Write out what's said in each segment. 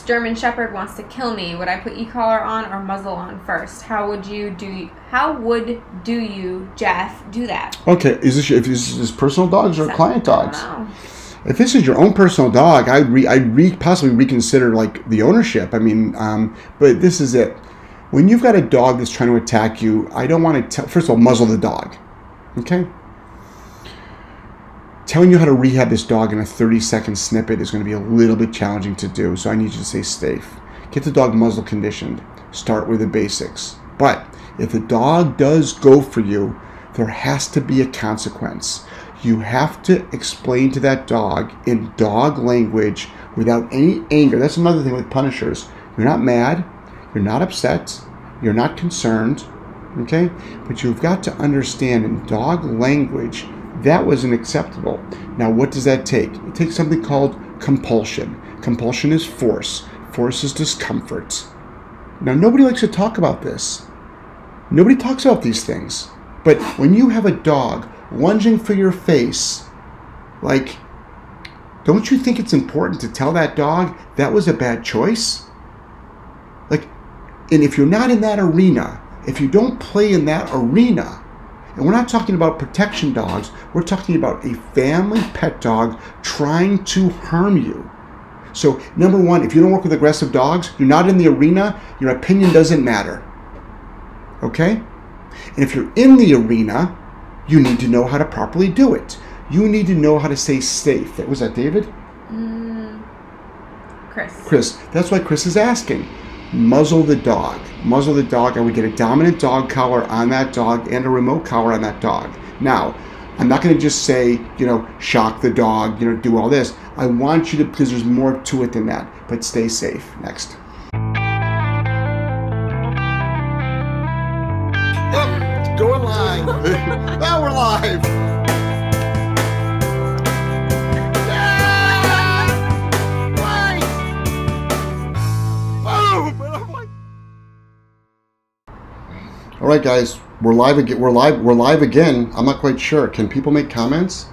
German Shepherd wants to kill me. Would I put e-collar on or muzzle on first? How would you, Jeff, do that? Okay, if this is personal dogs or client dogs? I don't know. If this is your own personal dog, I'd possibly reconsider like the ownership. I mean, but this is it. When you've got a dog that's trying to attack you, I don't want to first of all, muzzle the dog. Okay? Telling you how to rehab this dog in a 30-second snippet is going to be a little bit challenging to do, so I need you to stay safe. Get the dog muzzle conditioned. Start with the basics. But if the dog does go for you, there has to be a consequence. You have to explain to that dog in dog language without any anger. That's another thing with punishers. You're not mad. You're not upset. You're not concerned. Okay? But you've got to understand in dog language that wasn't acceptable. Now, what does that take? It takes something called compulsion. Compulsion is force. Force is discomfort. Now, nobody likes to talk about this. Nobody talks about these things. But when you have a dog lunging for your face, like, don't you think it's important to tell that dog that was a bad choice? Like, and if you're not in that arena, if you don't play in that arena, and we're not talking about protection dogs, we're talking about a family pet dog trying to harm you. So, number one, if you don't work with aggressive dogs, you're not in the arena, your opinion doesn't matter. Okay? And if you're in the arena, you need to know how to properly do it. You need to know how to stay safe. Was that David? Chris. That's why Chris is asking. Muzzle the dog. Muzzle the dog. I would get a dominant dog collar on that dog and a remote collar on that dog. Now, I'm not going to just say, shock the dog, do all this. I want you to, because there's more to it than that. But stay safe. Next. Oh, going live. Now we're live. All right, guys, we're live again. We're live again. I'm not quite sure. Can people make comments?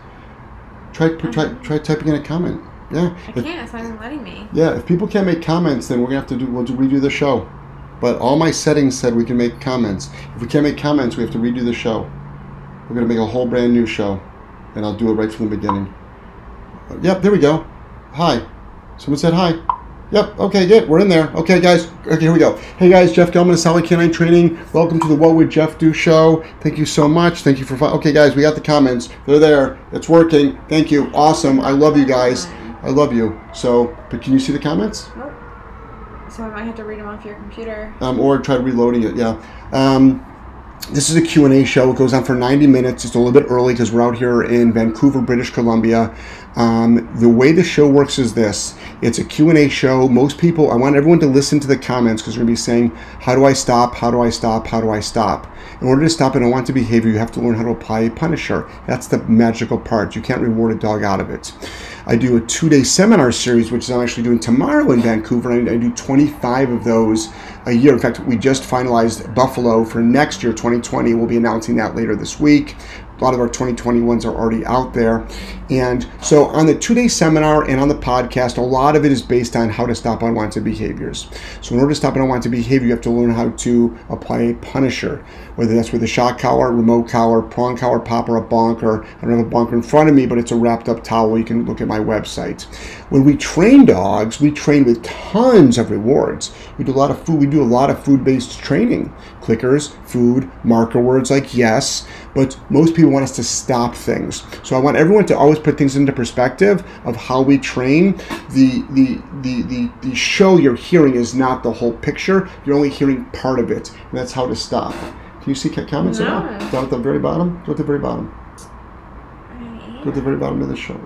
Try typing in a comment. Yeah. I can't. It's not even letting me. Yeah. If people can't make comments, then we're gonna have to redo the show. But all my settings said we can make comments. If we can't make comments, we have to redo the show. We're gonna make a whole brand new show, and I'll do it right from the beginning. Yep. There we go. Hi. Someone said hi. Yep, okay, good, we're in there. Okay, guys, okay, here we go. Hey, guys, Jeff Gellman of Solid Canine Training. Welcome to the What Would Jeff Do show. Thank you so much. Thank you for okay, guys, we got the comments. They're there. It's working. Thank you. Awesome. I love you guys. I love you. So, but can you see the comments? Nope. So I might have to read them off your computer. Or try reloading it, yeah. This is a Q&A show. It goes on for 90 minutes. It's a little bit early because we're out here in Vancouver, British Columbia. The way the show works is this. It's a Q&A show. Most people, I want everyone to listen to the comments because we're going to be saying, how do I stop? How do I stop? How do I stop? In order to stop an unwanted behavior, you have to learn how to apply a punisher. That's the magical part. You can't reward a dog out of it. I do a 2-day seminar series, which I'm actually doing tomorrow in Vancouver. I do 25 of those a year. In fact, we just finalized Buffalo for next year, 2020. We'll be announcing that later this week. A lot of our 2021s are already out there. And so on the 2-day seminar and on the podcast, a lot of it is based on how to stop unwanted behaviors. So in order to stop an unwanted behavior, you have to learn how to apply a punisher, whether that's with a shock collar, remote collar, prong collar, pop, or a bonker. I don't have a bonker in front of me, but it's a wrapped up towel. You can look at my website. When we train dogs, we train with tons of rewards. We do a lot of food. We do a lot of food-based training. Clickers, food, marker words like yes, but most people want us to stop things. So I want everyone to always put things into perspective of how we train. The show you're hearing is not the whole picture. You're only hearing part of it, and that's how to stop. Can you see comments at all? Down at the very bottom? Go at the very bottom. Go at the very bottom of the show.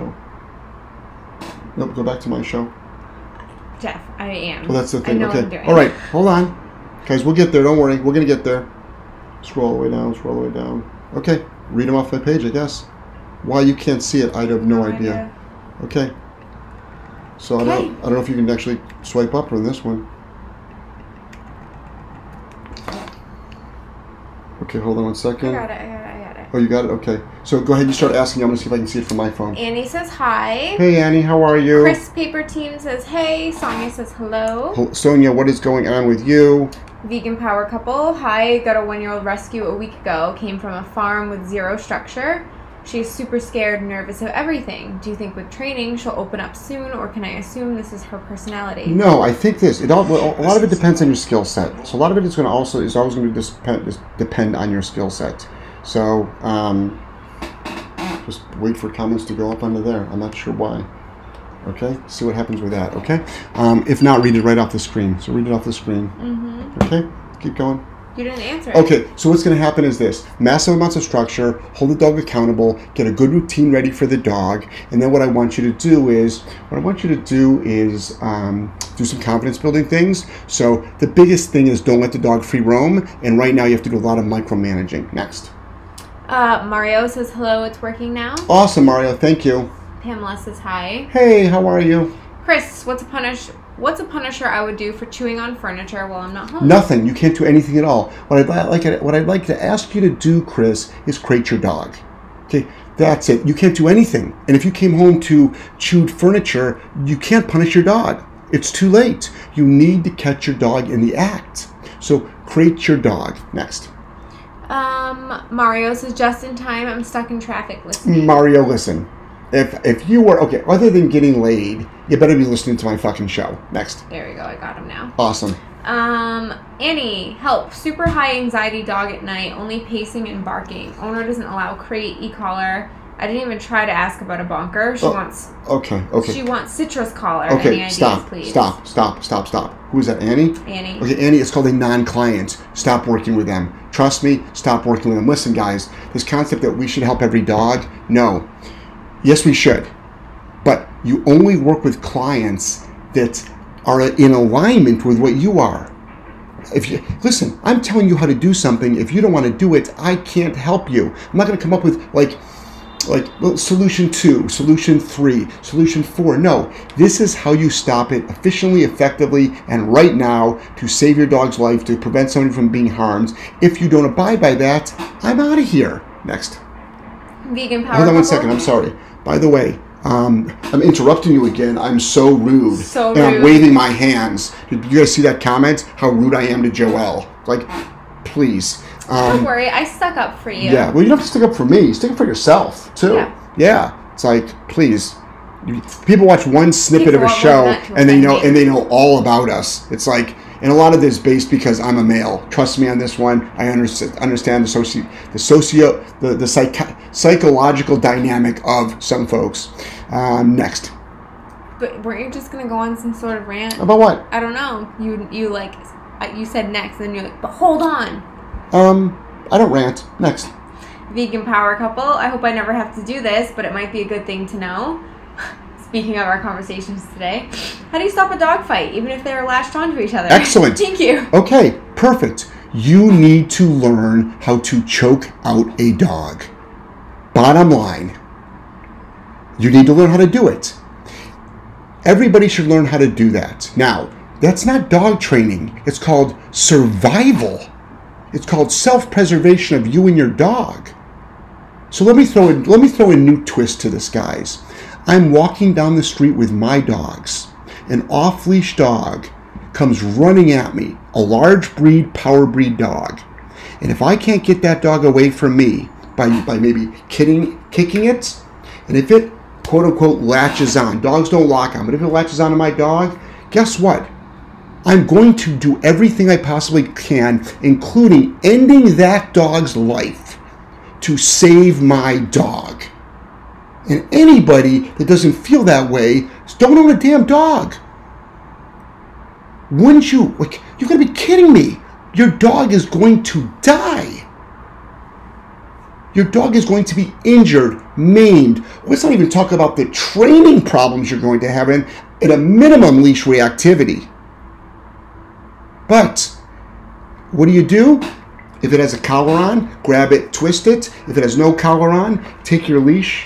Nope, go back to my show. Jeff, I am. Well, that's the thing. I know okay. what I'm doing. All right, hold on. Guys, we'll get there. Don't worry. We're going to get there. Scroll all the way down. Scroll all the way down. Okay. Read them off my page, I guess. Why you can't see it, I have no idea. Okay. So I don't know if you can actually swipe up on this one. Okay, hold on one second. I got it. Oh, you got it? Okay. So go ahead and start asking. I'm going to see if I can see it from my phone. Annie says hi. Hey, Annie. How are you? Chris Paper Team says hey. Sonia says hello. Sonia, what is going on with you? Vegan Power Couple. Hi. Got a 1-year-old rescue a week ago. Came from a farm with zero structure. She's super scared, nervous of everything. Do you think with training she'll open up soon, or can I assume this is her personality? No, I think this. A lot of it depends on your skill set. So a lot of it is always going to depend on your skill set. So just wait for comments to go up under there. I'm not sure why. Okay, see what happens with that. Okay, if not, read it right off the screen. So read it off the screen. Mm-hmm. Okay, keep going. You didn't answer. Okay, so what's going to happen is this. Massive amounts of structure, hold the dog accountable, get a good routine ready for the dog, and then what I want you to do is do some confidence building things. So the biggest thing is don't let the dog free roam, and right now you have to do a lot of micromanaging. Next. Mario says hello, it's working now. Awesome, Mario, thank you. Pamela says hi. Hey, how are you? Chris, what's a punisher I would do for chewing on furniture while I'm not home? Nothing. You can't do anything at all. What I'd like to ask you to do, Chris, is crate your dog. Okay, that's it. You can't do anything. And if you came home to chewed furniture, you can't punish your dog. It's too late. You need to catch your dog in the act. So crate your dog. Next. Mario says just in time. I'm stuck in traffic listening. Mario, listen. If you were, okay, other than getting laid, you better be listening to my fucking show. Next. There we go. I got him now. Awesome. Annie, help. Super high anxiety dog at night, only pacing and barking. Owner doesn't allow crate, e-collar. I didn't even try to ask about a bonker. She wants... Okay. She wants citrus collar. Okay, Any ideas, please? Stop. Who is that, Annie? Annie. Okay, Annie, it's called a non-client. Stop working with them. Trust me, stop working with them. Listen, guys, this concept that we should help every dog, no. Yes, we should. But you only work with clients that are in alignment with what you are. Listen, I'm telling you how to do something. If you don't want to do it, I can't help you. I'm not going to come up with solution 2, solution 3, solution 4. No, this is how you stop it efficiently, effectively, and right now to save your dog's life, to prevent somebody from being harmed. If you don't abide by that, I'm out of here. Next. Vegan Power Hold on one Couple. second. I'm sorry. By the way, I'm interrupting you again. I'm so rude. So and rude. I'm waving my hands. Did you guys see that comment? How rude I am to Joelle. Like, please. Don't worry. I stuck up for you. Yeah. Well, you don't have to stick up for me. Stick up for yourself, too. Yeah. It's like, please. People watch one snippet of a show and they know all about us. It's like, and a lot of this is based because I'm a male. Trust me on this one. I understand the psychological dynamic of some folks. Next. But weren't you just gonna go on some sort of rant? About what? I don't know. You said next, and then you're like, but hold on. I don't rant. Next. Vegan Power Couple. I hope I never have to do this, but it might be a good thing to know. Speaking of our conversations today, how do you stop a dog fight, even if they're lashed onto each other? Excellent. Thank you. Okay, perfect. You need to learn how to choke out a dog. Bottom line, you need to learn how to do it. Everybody should learn how to do that. Now, that's not dog training. It's called survival. It's called self-preservation of you and your dog. So let me throw a new twist to this, guys. I'm walking down the street with my dogs. An off-leash dog comes running at me, a large breed, power breed dog. And if I can't get that dog away from me by maybe kicking it, and if it, quote unquote, latches on, dogs don't lock on, but if it latches onto my dog, guess what? I'm going to do everything I possibly can, including ending that dog's life, to save my dog. And anybody that doesn't feel that way, don't own a damn dog. Wouldn't you? You're going to be kidding me. Your dog is going to die. Your dog is going to be injured, maimed. Let's not even talk about the training problems you're going to have at a minimum leash reactivity. But what do? If it has a collar on, grab it, twist it. If it has no collar on, take your leash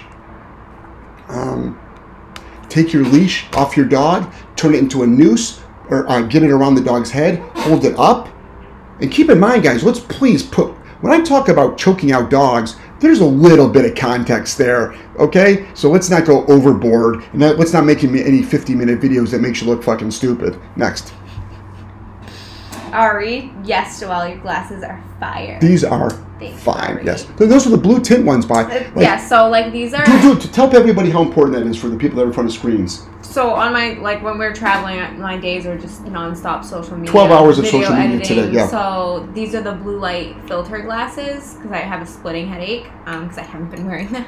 off your dog, turn it into a noose, or get it around the dog's head, hold it up. And keep in mind, guys, let's please when I talk about choking out dogs, there's a little bit of context there, okay? So let's not go overboard, and let's not make any 50-minute videos that makes you look fucking stupid. Next. Ari, yes, Joelle, your glasses are fire. These are fine, yes. Those are the blue tint ones, yeah, so like these are... Tell everybody how important that is for the people that are in front of screens. So on my, like when we're traveling, my days are just nonstop social media. 12 hours of video social media editing. today, yeah. So these are the blue light filter glasses because I have a splitting headache because I haven't been wearing them.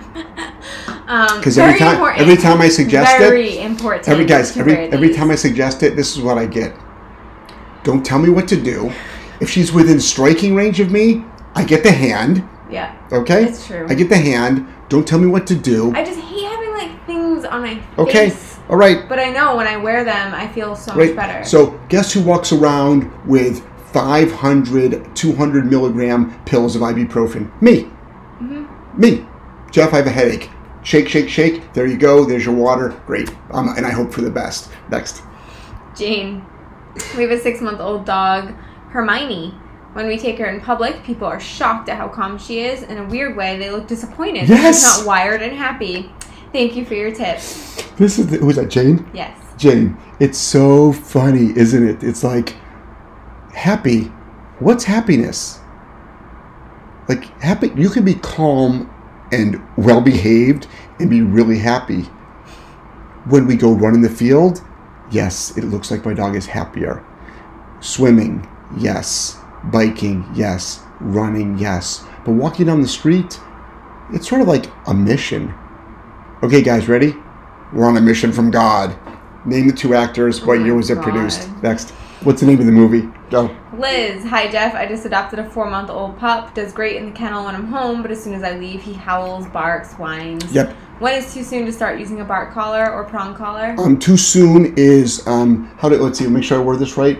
Because every time I suggest very important. Every time I suggest it, this is what I get. Don't tell me what to do. If she's within striking range of me, I get the hand. Yeah. Okay? It's true. I get the hand. Don't tell me what to do. I just hate having like things on my face. Okay. All right. But I know when I wear them, I feel so much better. So guess who walks around with 500, 200 milligram pills of ibuprofen? Me. Mm-hmm. Me. Jeff, I have a headache. Shake, shake, shake. There you go. There's your water. Great. And I hope for the best. Next. Jane. We have a 6-month-old dog, Hermione. When we take her in public, people are shocked at how calm she is. In a weird way, they look disappointed. Yes! She's not wired and happy. Thank you for your tips. This is who's that, Jane? Yes. Jane, it's so funny, isn't it? It's like, happy. What's happiness? Like, happy. You can be calm and well-behaved and be really happy. When we go run in the field, yes, it looks like my dog is happier. Swimming, yes. Biking, yes. Running, yes. But walking down the street, it's sort of like a mission. Okay, guys, ready? We're on a mission from God. Name the 2 actors. What year was it produced? Next. What's the name of the movie? Go. Liz. Hi, Jeff. I just adopted a 4-month-old pup. Does great in the kennel when I'm home, but as soon as I leave, he howls, barks, whines. Yep. When is too soon to start using a bark collar or prong collar? Too soon is, let's see, make sure I word this right.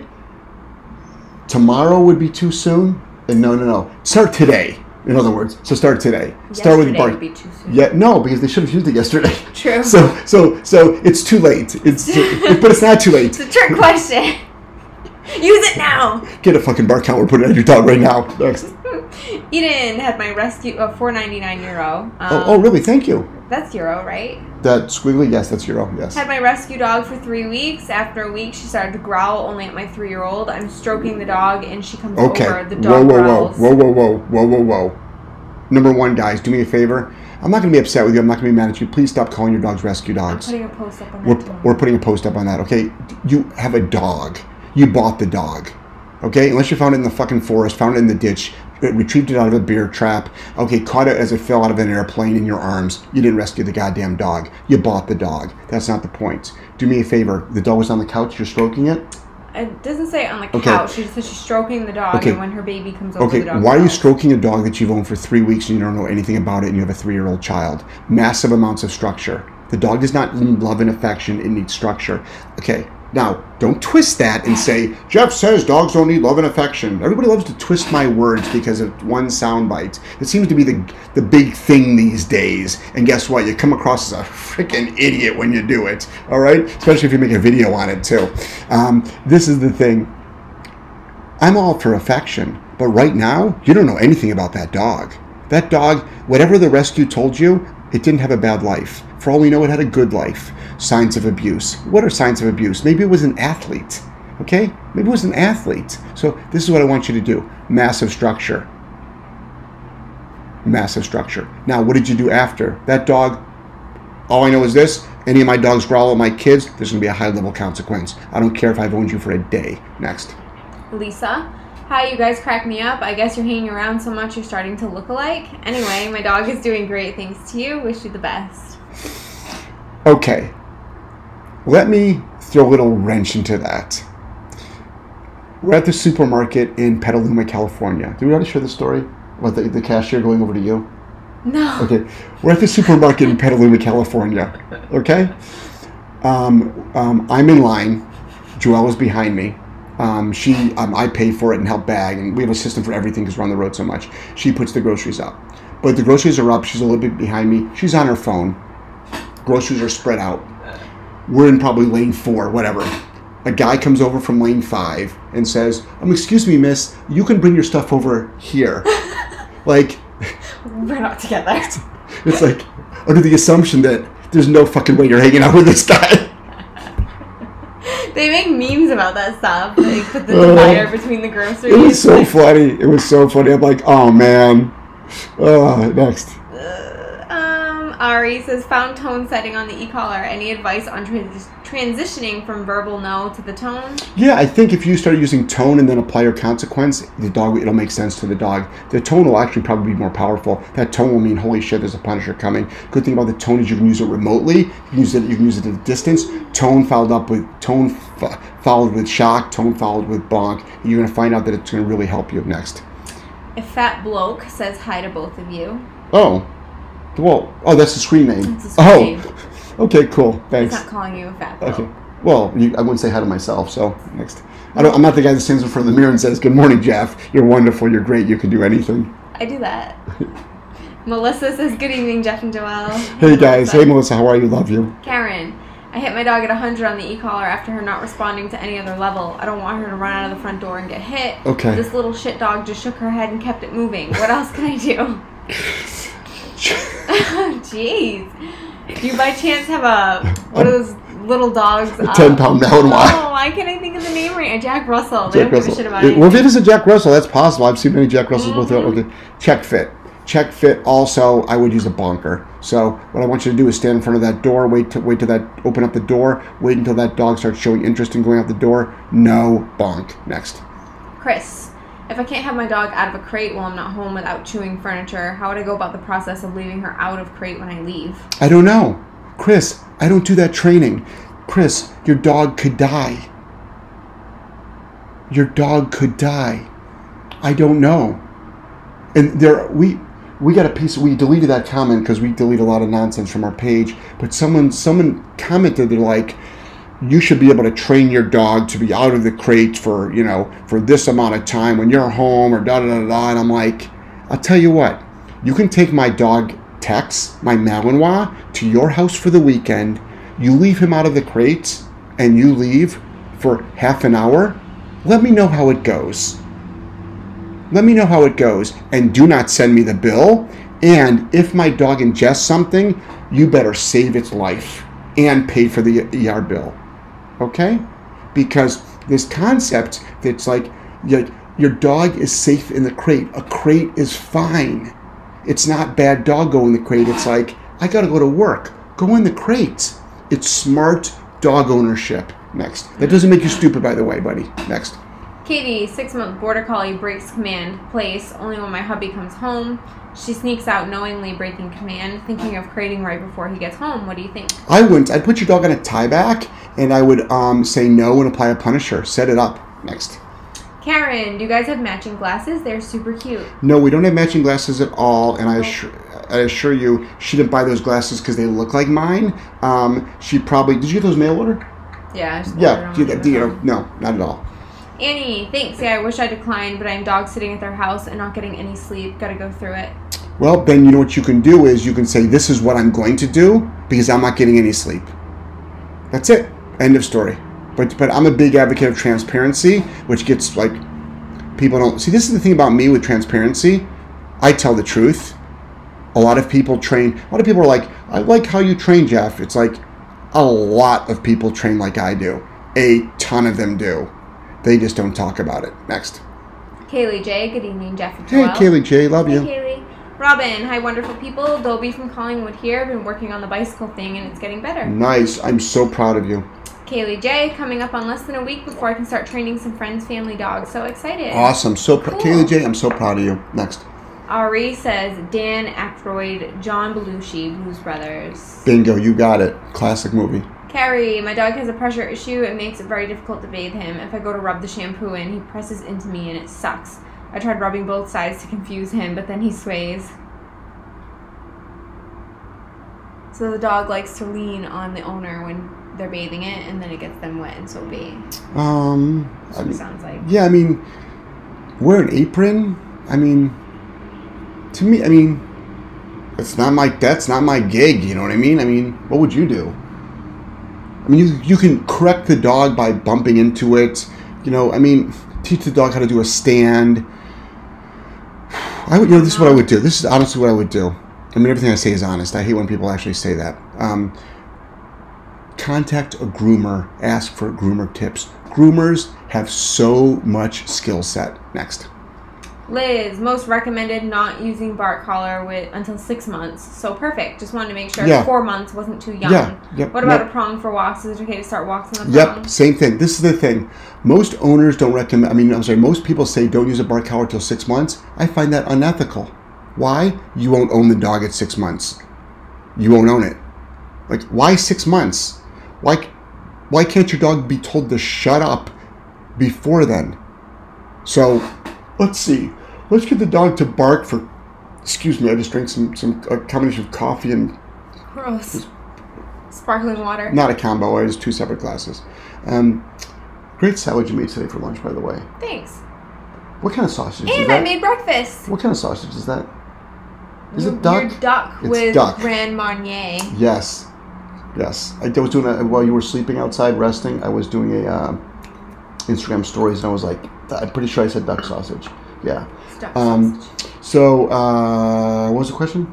Tomorrow would be too soon? And no. Start today. In other words, so start today. Start with bark. Would be too soon. Yeah, no, because they should have used it yesterday. True. So it's too late. But it's not too late. It's a trick question. Use it now. Get a fucking bark counter, put it on your dog right now. Next. Eden had my rescue of €4.99. Oh, really? Thank you. That's euro, right? That squiggly? Yes, that's euro. Yes. Had my rescue dog for 3 weeks. After a week, she started to growl only at my 3-year-old. I'm stroking the dog, and she comes over. The dog growls. Whoa. Number 1, guys, do me a favor. I'm not going to be upset with you. I'm not going to be mad at you. Please stop calling your dogs rescue dogs. I'm putting a post up on that. We're putting a post up on that, okay? You have a dog. You bought the dog, okay? Unless you found it in the fucking forest, found it in the ditch, retrieved it out of a bear trap, okay, caught it as it fell out of an airplane in your arms. You didn't rescue the goddamn dog. You bought the dog. That's not the point. Do me a favor. The dog was on the couch. You're stroking it? It doesn't say on the couch. She just says she's stroking the dog, and when her baby comes over, the dog why are you stroking a dog that you've owned for 3 weeks and you don't know anything about it and you have a 3-year-old child? Massive amounts of structure. The dog does not need love and affection. It needs structure. Okay. Now, don't twist that and say, Jeff says dogs don't need love and affection. Everybody loves to twist my words because of one soundbite. It seems to be the big thing these days. And guess what? You come across as a freaking idiot when you do it. All right? Especially if you make a video on it, too. This is the thing. I'm all for affection. But right now, you don't know anything about that dog. That dog, whatever the rescue told you, it didn't have a bad life. For all we know, it had a good life. Signs of abuse. What are signs of abuse? Maybe it was an athlete. Okay? Maybe it was an athlete. So this is what I want you to do. Massive structure. Massive structure. Now, what did you do after? That dog, all I know is this. Any of my dogs growl at my kids, there's going to be a high-level consequence. I don't care if I've owned you for a day. Next. Lisa. Hi, you guys crack me up. I guess you're hanging around so much you're starting to look alike. Anyway, my dog is doing great thanks to you. Wish you the best. Okay. Let me throw a little wrench into that. We're at the supermarket in Petaluma, California. Do we already share the story about the cashier going over to you? No. Okay. We're at the supermarket in Petaluma, California. Okay? I'm in line. Joelle is behind me. I pay for it and help bag, and we have a system for everything because we're on the road so much. She puts the groceries up. But the groceries are up. She's a little bit behind me. She's on her phone. Groceries are spread out. We're in probably lane 4, whatever. A guy comes over from lane 5 and says, excuse me, miss, you can bring your stuff over here. Like, We're not together. It's like under the assumption that there's no fucking way you're hanging out with this guy. They make memes about that stuff. They put the divider between the groceries. It was so funny. It was so funny. I'm like, oh man. Next. Ari says, found tone setting on the e-collar. Any advice on transitioning from verbal no to the tone? Yeah, I think if you start using tone and then apply your consequence, the dog, it'll make sense to the dog. The tone will actually probably be more powerful. That tone will mean, holy shit, there's a punisher coming. Good thing about the tone is you can use it remotely. You can use it at a distance. Tone followed with shock. Tone followed with bonk. And you're going to find out that it's going to really help you next. A fat bloke says hi to both of you. Oh. Well, that's the screen name. It's a screen name. Okay, cool. Thanks. He's not calling you a fat bloke. Okay. Well, I wouldn't say hi to myself, so next. I'm not the guy that stands in front of the mirror and says, good morning, Jeff. You're wonderful. You're great. You can do anything. I do that. Melissa says, good evening, Jeff and Joelle. Hey, guys. Hey, Melissa. How are you? Love you. Karen, I hit my dog at 100 on the e-collar after her not responding to any other level. I don't want her to run out of the front door and get hit. Okay. This little shit dog just shook her head and kept it moving. What else can I do? Jeez. Do you by chance have one of those little dogs? A 10-pound Malinois. Oh, why can't I think of the name right? Jack Russell. Jack Russell. Shit about it. Well, if it is a Jack Russell, that's possible. I've seen many Jack Russells with it. Okay. Check fit. Check fit. Also, I would use a bonker. So what I want you to do is stand in front of that door. Wait till that. Open up the door. Wait until that dog starts showing interest in going out the door. No bonk. Next. Chris. If I can't have my dog out of a crate while I'm not home without chewing furniture, how would I go about the process of leaving her out of crate when I leave? I don't know. Chris, I don't do that training. Chris, your dog could die. Your dog could die. I don't know. And we got a piece, we deleted that comment because we delete a lot of nonsense from our page, but someone commented, they're like, you should be able to train your dog to be out of the crate for this amount of time when you're home or da-da-da-da. And I'm like, I'll tell you what, you can take my dog Tex, my Malinois, to your house for the weekend. You leave him out of the crate and you leave for half an hour. Let me know how it goes. Let me know how it goes. And do not send me the bill. And if my dog ingests something, you better save its life and pay for the ER bill. Okay? Because this concept that's like your dog is safe in the crate. A crate is fine. It's not bad doggo in the crate. It's like, I got to go to work. Go in the crate. It's smart dog ownership. Next. That doesn't make you stupid, by the way, buddy. Next. Katie, 6-month border collie, breaks command place only when my hubby comes home. She sneaks out knowingly breaking command, thinking of crating right before he gets home. What do you think? I wouldn't. I'd put your dog on a tie back, and I would say no and apply a punisher. Set it up. Next. Karen, do you guys have matching glasses? They're super cute. No, we don't have matching glasses at all, and I assure you, she didn't buy those glasses because they look like mine. She probably... Did you get those mail order? Yeah. No, not at all. Annie, thanks. Yeah, I wish I declined, but I'm dog sitting at their house and not getting any sleep. Gotta go through it. Well, then you know what you can do is you can say, this is what I'm going to do because I'm not getting any sleep. That's it. End of story. But I'm a big advocate of transparency, which gets like, people don't... See, this is the thing about me with transparency. I tell the truth. A lot of people are like, I like how you train, Jeff. It's like, a lot of people train like I do. A ton of them do. They just don't talk about it. Next. Kaylee J. Good evening, Jeff and Joelle. Hey, Kaylee J. Love you. Hey, Kaylee. Robin. Hi, wonderful people. Dolby from Collingwood here. I've been working on the bicycle thing, and it's getting better. Nice. I'm so proud of you. Kaylee J. Coming up on less than a week before I can start training some friends' family dogs. So excited. Awesome. Cool. Kaylee J., I'm so proud of you. Next. Ari says, Dan Aykroyd, John Belushi, Blues Brothers. Bingo. You got it. Classic movie. Carrie, my dog has a pressure issue. It makes it very difficult to bathe him. If I go to rub the shampoo in, he presses into me and it sucks. I tried rubbing both sides to confuse him, but then he sways. So the dog likes to lean on the owner when they're bathing it, and then it gets them wet and soapy. That's what it sounds like. Yeah, I mean, wear an apron. I mean, to me, that's not my gig. You know what I mean? I mean, what would you do? I mean, you can correct the dog by bumping into it. Teach the dog how to do a stand. This is what I would do. This is honestly what I would do. I mean, everything I say is honest. I hate when people actually say that. Contact a groomer. Ask for groomer tips. Groomers have so much skill set. Next. Liz, most recommended not using bark collar until 6 months. So perfect. Just wanted to make sure 4 months wasn't too young. What about a prong for walks? Is it okay to start walks on the prong? Same thing. This is the thing. Most owners don't recommend, most people say don't use a bark collar till 6 months. I find that unethical. Why? You won't own the dog at 6 months. You won't own it. Like, why 6 months? Why can't your dog be told to shut up before then? So, let's see. Let's get the dog to bark for... Excuse me, I just drank a combination of coffee and... Gross. Sparkling water. Not a combo, it was 2 separate glasses. Great salad you made today for lunch, by the way. Thanks. What kind of sausage is that? And I made breakfast. What kind of sausage is that? Is it duck? Your duck with Grand Marnier. Yes. Yes. I was doing while you were sleeping outside resting, I was doing a Instagram stories, and I was like, I'm pretty sure I said duck sausage. Yeah. Duck sausage. So, what was the question?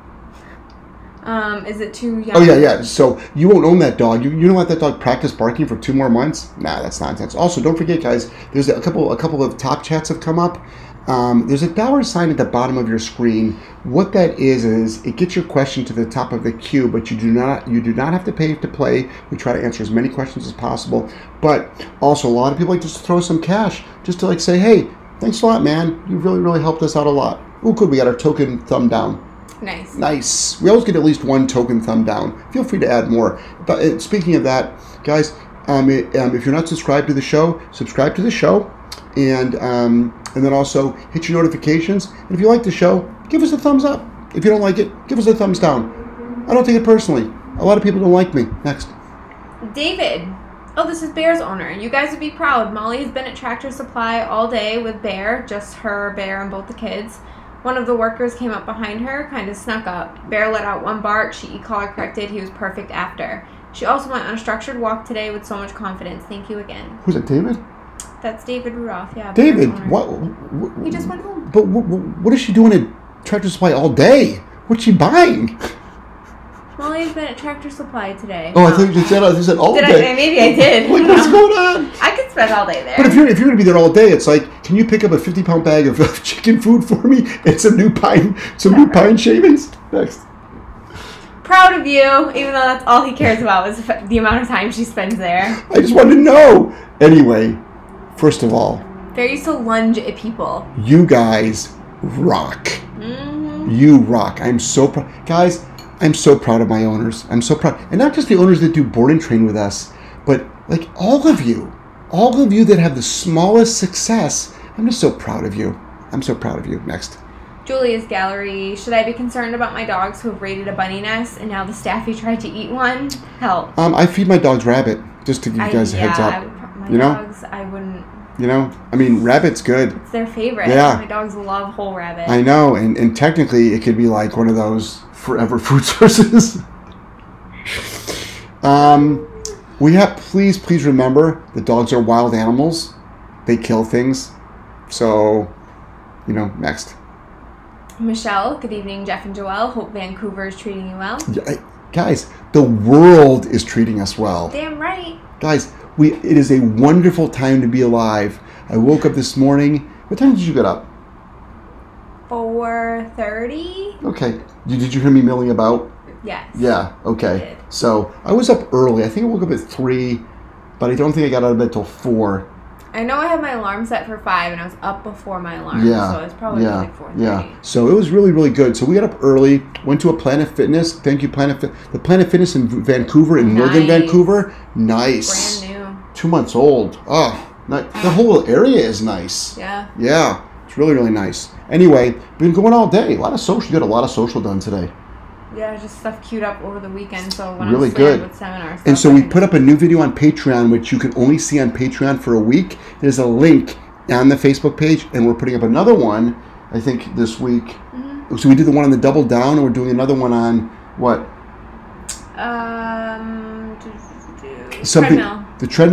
Is it too young? Oh, yeah. So, you won't own that dog. You don't let that dog practice barking for 2 more months? Nah, that's nonsense. Also, don't forget, guys, there's a couple of top chats have come up. There's a $ sign at the bottom of your screen. What that is it gets your question to the top of the queue, but you do not have to pay to play. We try to answer as many questions as possible. But also, a lot of people like just to throw some cash, just to like say, hey, thanks a lot, man. You really, really helped us out a lot. Oh, good. We got our token thumb down. Nice. We always get at least 1 token thumb down. Feel free to add more. But speaking of that, guys, if you're not subscribed to the show, subscribe to the show. And then also hit your notifications. And if you like the show, give us a thumbs up. If you don't like it, give us a thumbs down. I don't take it personally. A lot of people don't like me. Next. David. Oh, this is Bear's owner. You guys would be proud. Molly has been at Tractor Supply all day with Bear, just her, Bear, and both the kids. One of the workers came up behind her, kind of snuck up. Bear let out 1 bark. She e-collar corrected. He was perfect after. She also went on a structured walk today with so much confidence. Thank you again. Who's it, David? That's David Ruroff, yeah. David, what? He just went home. But what is she doing at Tractor Supply all day? What's she buying? Molly's been at Tractor Supply today. Oh, I think you said all day. Maybe I did. Like, what's going on? I could spend all day there. But if you're going to be there all day, it's like, can you pick up a 50-pound bag of chicken food for me and some new pine shavings? Next. Proud of you, even though that's all he cares about is the amount of time she spends there. I just wanted to know. Anyway, first of all, Bear used to lunge at people. You guys rock. Mm-hmm. You rock. I'm so proud. Guys, I'm so proud of my owners. I'm so proud. And not just the owners that do board and train with us, but like all of you that have the smallest success. I'm just so proud of you. I'm so proud of you. Next. Julia's Gallery. Should I be concerned about my dogs who have raided a bunny nest and now the staffy tried to eat one? Help. I feed my dogs rabbit, just to give you guys a heads up. Dogs, I wouldn't. Rabbit's good. It's their favorite. Yeah. My dogs love whole rabbit. I know, and technically it could be like one of those forever food sources. Please remember that dogs are wild animals. They kill things. So, next. Michelle, good evening, Jeff and Joelle. Hope Vancouver is treating you well. Guys, the world is treating us well. Damn right. Guys, it is a wonderful time to be alive. I woke up this morning. What time did you get up? 4:30. Okay. Did you hear me milling about? Yes. Yeah, okay. I did. So I was up early. I think I woke up at 3, but I don't think I got out of bed till 4. I know I had my alarm set for 5, and I was up before my alarm, so it's probably like 4:30. Yeah, so it was really, really good. So we got up early, went to a Planet Fitness. Thank you, the Planet Fitness in Vancouver, in northern Vancouver. Nice. Brand new. 2 months old. Oh, the whole area is nice. Yeah. Yeah, it's really, really nice. Anyway, been going all day. You got a lot of social done today. Yeah, just stuff queued up over the weekend, so when really I'm good with seminars. And so we put up a new video on Patreon, which you can only see on Patreon for a week. There's a link on the Facebook page, and we're putting up another one, I think, this week. Mm-hmm. So we did the one on the double down, and we're doing another one on what? Treadmill. The treadmill.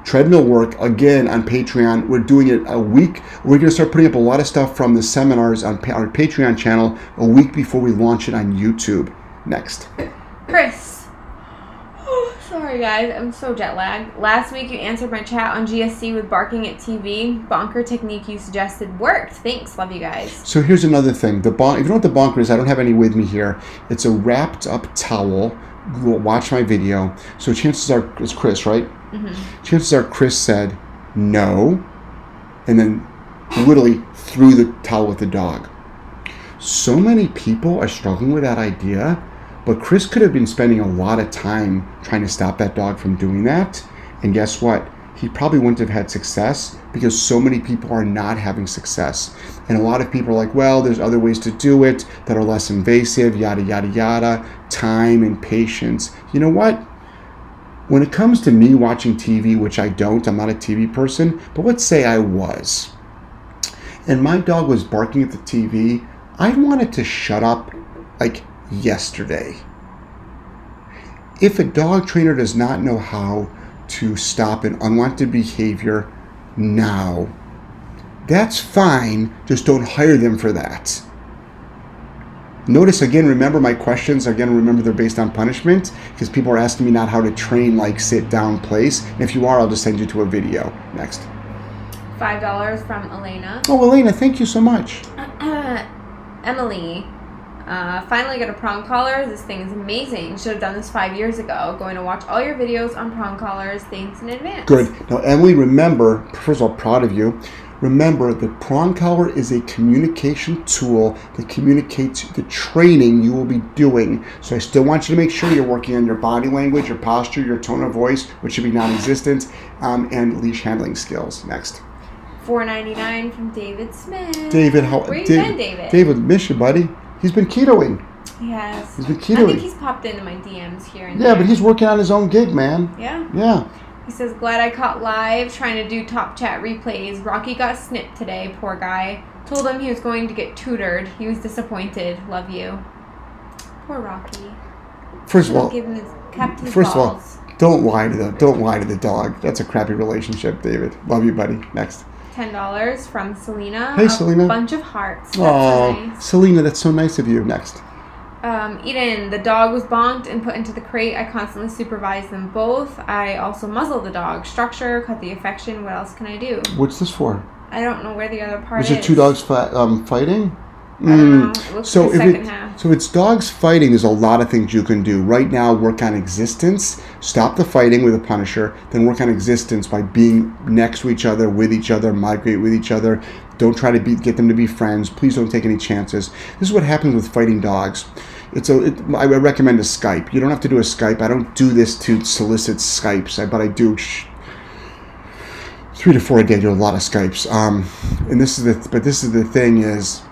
treadmill work again on Patreon. We're doing it a week. We're going to start putting up a lot of stuff from the seminars on our Patreon channel a week before we launch it on YouTube. Next. Chris. Oh, sorry guys, I'm so jet lagged. Last week you answered my chat on GSC with barking at TV. Bonker technique you suggested worked. Thanks, love you guys. So here's another thing. If you don't know what the bonker is, I don't have any with me here. It's a wrapped up towel. Watch my video. So chances are, it's Chris, right? Mm-hmm. Chances are Chris said no, and then literally threw the towel at the dog. So many people are struggling with that idea, but Chris could have been spending a lot of time trying to stop that dog from doing that. And guess what? He probably wouldn't have had success because so many people are not having success. And a lot of people are like, well, there's other ways to do it that are less invasive, yada, yada, yada, time and patience. You know what? When it comes to me watching TV, which I don't, I'm not a TV person, but let's say I was, and my dog was barking at the TV, I'd want it to shut up like yesterday. If a dog trainer does not know how to stop an unwanted behavior now, that's fine, just don't hire them for that. Notice again, remember my questions, again, remember they're based on punishment, because people are asking me not how to train like sit down, place, and if you are, I'll just send you to a video. Next. $5 from Elena. Oh, Elena, thank you so much. Emily. Finally got a prong collar. This thing is amazing. Should have done this 5 years ago. Going to watch all your videos on prong collars. Thanks in advance. Good. Now, Emily, remember, first of all, proud of you. Remember, the prong collar is a communication tool that communicates the training you will be doing. So I still want you to make sure you're working on your body language, your posture, your tone of voice, which should be non-existent, and leash handling skills. Next. $4.99 from David Smith. David, where you been, David? David, miss you, buddy. He's been ketoing. He has. He's been ketoing. I think he's popped into my DMs here and there. Yeah, but he's working on his own gig, man. Yeah? Yeah. He says, glad I caught live, trying to do top chat replays. Rocky got snipped today, poor guy. Told him he was going to get tutored. He was disappointed. Love you. Poor Rocky. First of all, don't lie to the dog. That's a crappy relationship, David. Love you, buddy. Next. $10 from Selena. Hey, Selena. A bunch of hearts. Oh, nice. Selena, that's so nice of you. Next. Eden, the dog was bonked and put into the crate. I constantly supervise them both. I also muzzle the dog. Structure, cut the affection. What else can I do? What's this for? I don't know where the other part is. Is it two dogs fighting? I don't know. It looks like the second half. So if it's dogs fighting, there's a lot of things you can do. Right now, work on existence. Stop the fighting with a punisher. Then work on existence by being next to each other, with each other, migrate with each other. Don't try to get them to be friends. Please don't take any chances. This is what happens with fighting dogs. I recommend a Skype. You don't have to do a Skype. I don't do this to solicit Skypes, but I do 3 to 4 a day. Do a lot of Skypes. And this is the thing is,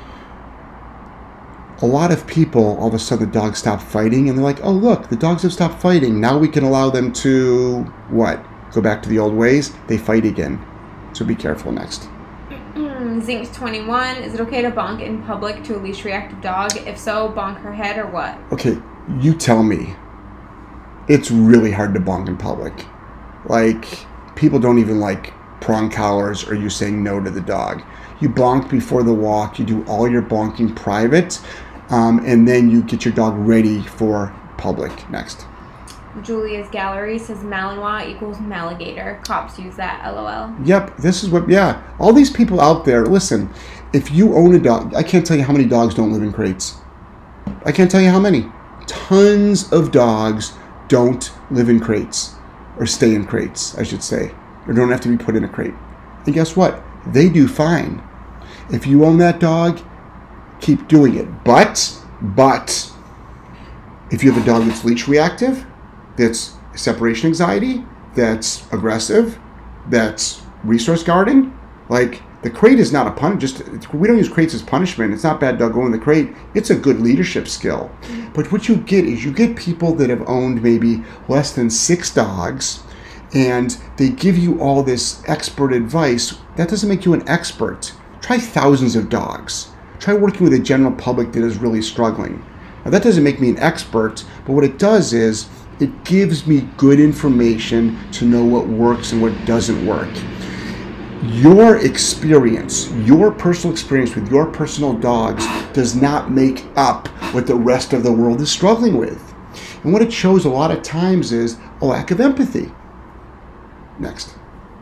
a lot of people, all of a sudden the dogs stop fighting and they're like, oh look, the dogs have stopped fighting. Now we can allow them to, what? Go back to the old ways? They fight again. So be careful. Next. Zinc21, is it okay to bonk in public to a leash reactive dog? If so, bonk her head or what? Okay, you tell me. It's really hard to bonk in public. Like, people don't even like prong collars or you saying no to the dog. You bonk before the walk, you do all your bonking private, and then you get your dog ready for public. Next. Julia's Gallery says Malinois equals Maligator. Cops use that, LOL. Yep, this is what, yeah. All these people out there, listen, if you own a dog, I can't tell you how many dogs don't live in crates. I can't tell you how many. Tons of dogs don't live in crates, or stay in crates, I should say, or don't have to be put in a crate. And guess what? They do fine. If you own that dog, keep doing it. But, if you have a dog that's leash reactive, that's separation anxiety, that's aggressive, that's resource guarding, like the crate is not we don't use crates as punishment. It's not bad dog going in the crate. It's a good leadership skill. But what you get is you get people that have owned maybe less than 6 dogs and they give you all this expert advice. That doesn't make you an expert. Try thousands of dogs. Try working with a general public that is really struggling. Now that doesn't make me an expert, but what it does is It gives me good information to know what works and what doesn't work. Your experience, your personal experience with your personal dogs does not make up what the rest of the world is struggling with. And what it shows a lot of times is a lack of empathy. Next.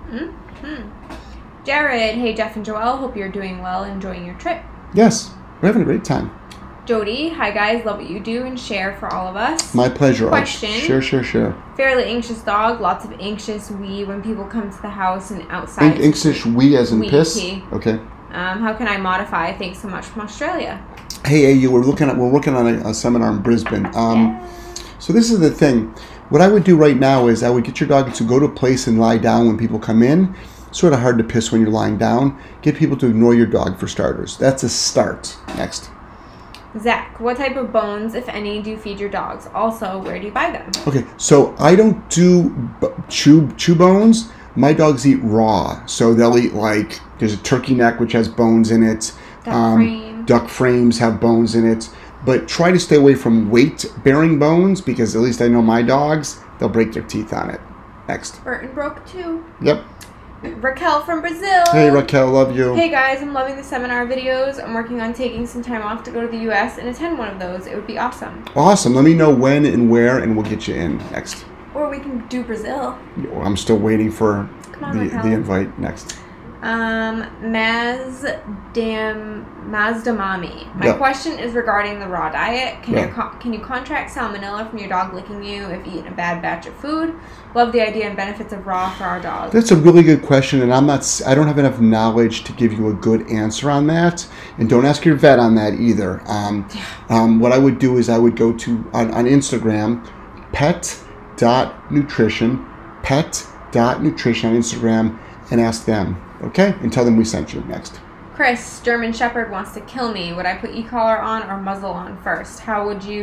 Jared, hey Jeff and Joelle, hope you're doing well, enjoying your trip. Yes, we're having a great time. Jody, hi guys, love what you do and share for all of us. My pleasure. Question. Share. Fairly anxious dog, lots of anxious wee when people come to the house and outside. Anxious wee as in wee piss? pee. Okay. How can I modify? Thanks so much from Australia. Hey, AU, we're working on a seminar in Brisbane. So this is the thing. What I would do right now is I would get your dog to go to a place and lie down when people come in. Sort of hard to piss when you're lying down. Get people to ignore your dog for starters. That's a start. Next. Zach, what type of bones, if any, do you feed your dogs? Also, where do you buy them? Okay, so I don't do chew bones. My dogs eat raw. So they'll eat like, there's a turkey neck which has bones in it. Duck frames have bones in it. But try to stay away from weight-bearing bones because at least I know my dogs, they'll break their teeth on it. Next. Burton broke too. Yep. Raquel from Brazil. Hey Raquel, love you. Hey guys, I'm loving the seminar videos. I'm working on taking some time off to go to the US and attend one of those. It would be awesome. Awesome. Let me know when and where and we'll get you in. Next. Or we can do Brazil. I'm still waiting for Raquel. the invite. Next. Mazdamami. My question is regarding the raw diet. Can you contract salmonella from your dog licking you if eaten a bad batch of food? Love the idea and benefits of raw for our dogs. That's a really good question, and I don't have enough knowledge to give you a good answer on that. And don't ask your vet on that either. What I would do is I would go to on Instagram, pet.nutrition on Instagram, and ask them. Okay? And tell them we sent you. Next. Chris, German Shepherd wants to kill me. Would I put e-collar on or muzzle on first? How would you,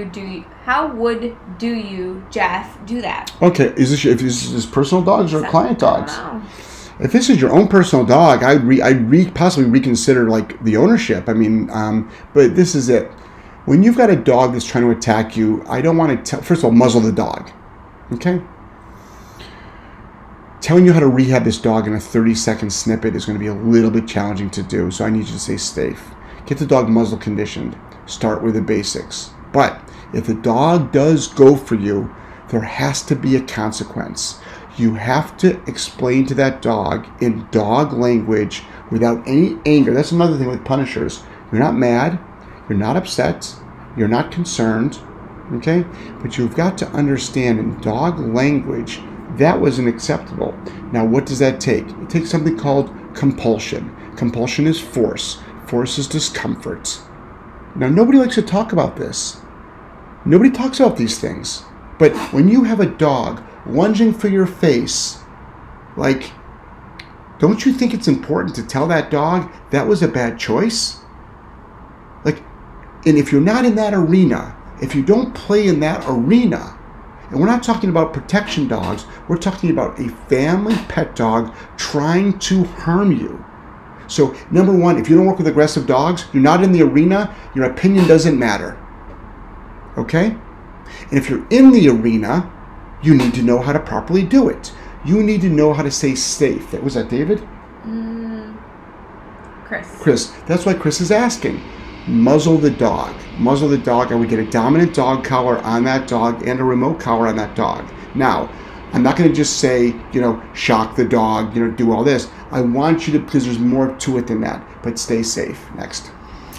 Jeff, do that? Okay. If this is personal dogs or client dogs? I don't know. If this is your own personal dog, I'd possibly reconsider like the ownership. I mean, but this is it. When you've got a dog that's trying to attack you, I don't want to first of all, muzzle the dog. Okay? Telling you how to rehab this dog in a 30-second snippet is going to be a little bit challenging to do, so I need you to stay safe. Get the dog muzzle conditioned. Start with the basics. But if the dog does go for you, there has to be a consequence. You have to explain to that dog in dog language without any anger. That's another thing with punishers. You're not mad. You're not upset. You're not concerned. Okay? But you've got to understand in dog language that wasn't acceptable. Now, what does that take? It takes something called compulsion. Compulsion is force. Force is discomfort. Now, nobody likes to talk about this. Nobody talks about these things. But when you have a dog lunging for your face, like, don't you think it's important to tell that dog that was a bad choice? Like, and if you're not in that arena, if you don't play in that arena, and we're not talking about protection dogs, we're talking about a family pet dog trying to harm you. So, number one, if you don't work with aggressive dogs, you're not in the arena, your opinion doesn't matter. Okay? And if you're in the arena, you need to know how to properly do it. You need to know how to stay safe. Was that David? Chris. That's why Chris is asking. Muzzle the dog. Muzzle the dog. I would get a dominant dog collar on that dog and a remote collar on that dog. Now, I'm not going to just say, shock the dog, do all this. I want you to, because there's more to it than that. But stay safe. Next.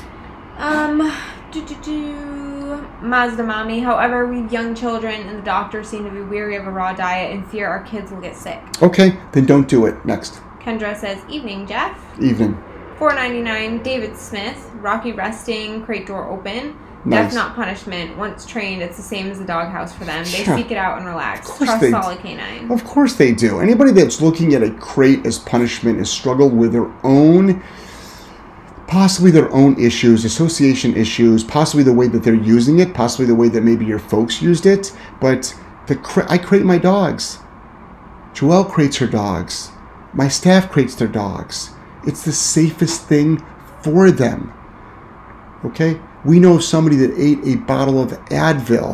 Mazda Mommy. However, we have young children and the doctors seem to be weary of a raw diet and fear our kids will get sick. Okay, then don't do it. Next. Kendra says, evening, Jeff. Evening. $4.99. David Smith. Rocky resting, crate door open. Nice. Death, not punishment. Once trained, it's the same as the doghouse for them. They seek it out and relax. Trust solid canine. Of course they do. Anybody that's looking at a crate as punishment has struggled with their own, possibly their own issues, association issues, possibly the way that they're using it, possibly the way that maybe your folks used it. But I crate my dogs. Joelle crates her dogs. My staff crates their dogs. It's the safest thing for them. Okay? We know somebody that ate a bottle of Advil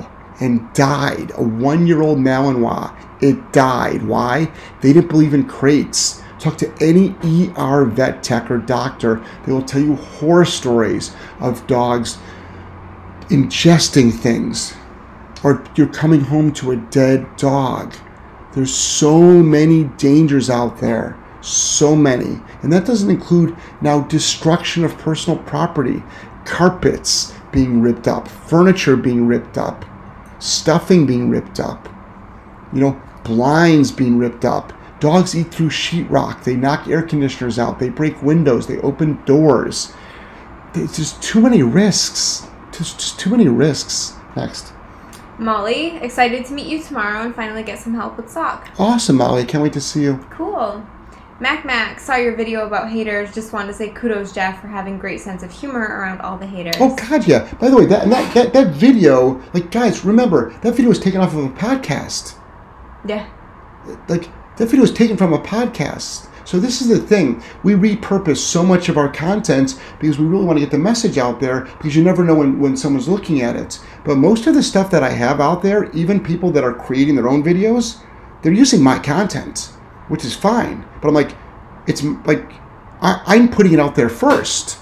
and died. A 1-year-old Malinois. It died. Why? They didn't believe in crates. Talk to any ER vet tech or doctor. They will tell you horror stories of dogs ingesting things, or you're coming home to a dead dog. There's so many dangers out there. So many. And that doesn't include now destruction of personal property, carpets being ripped up, furniture being ripped up, stuffing being ripped up, blinds being ripped up. Dogs eat through sheetrock. They knock air conditioners out. They break windows. They open doors. There's just too many risks. Just too many risks. Next. Molly, excited to meet you tomorrow and finally get some help with sock. Awesome, Molly. I can't wait to see you. Cool. Mac, saw your video about haters. Just wanted to say kudos, Jeff, for having great sense of humor around all the haters. Oh, God, yeah. By the way, that video, guys, remember, that video was taken off of a podcast. Yeah. That video was taken from a podcast. So this is the thing. We repurpose so much of our content because we really want to get the message out there, because you never know when someone's looking at it. But most of the stuff that I have out there, even people that are creating their own videos, they're using my content, which is fine. But I'm like, it's like, I'm putting it out there first.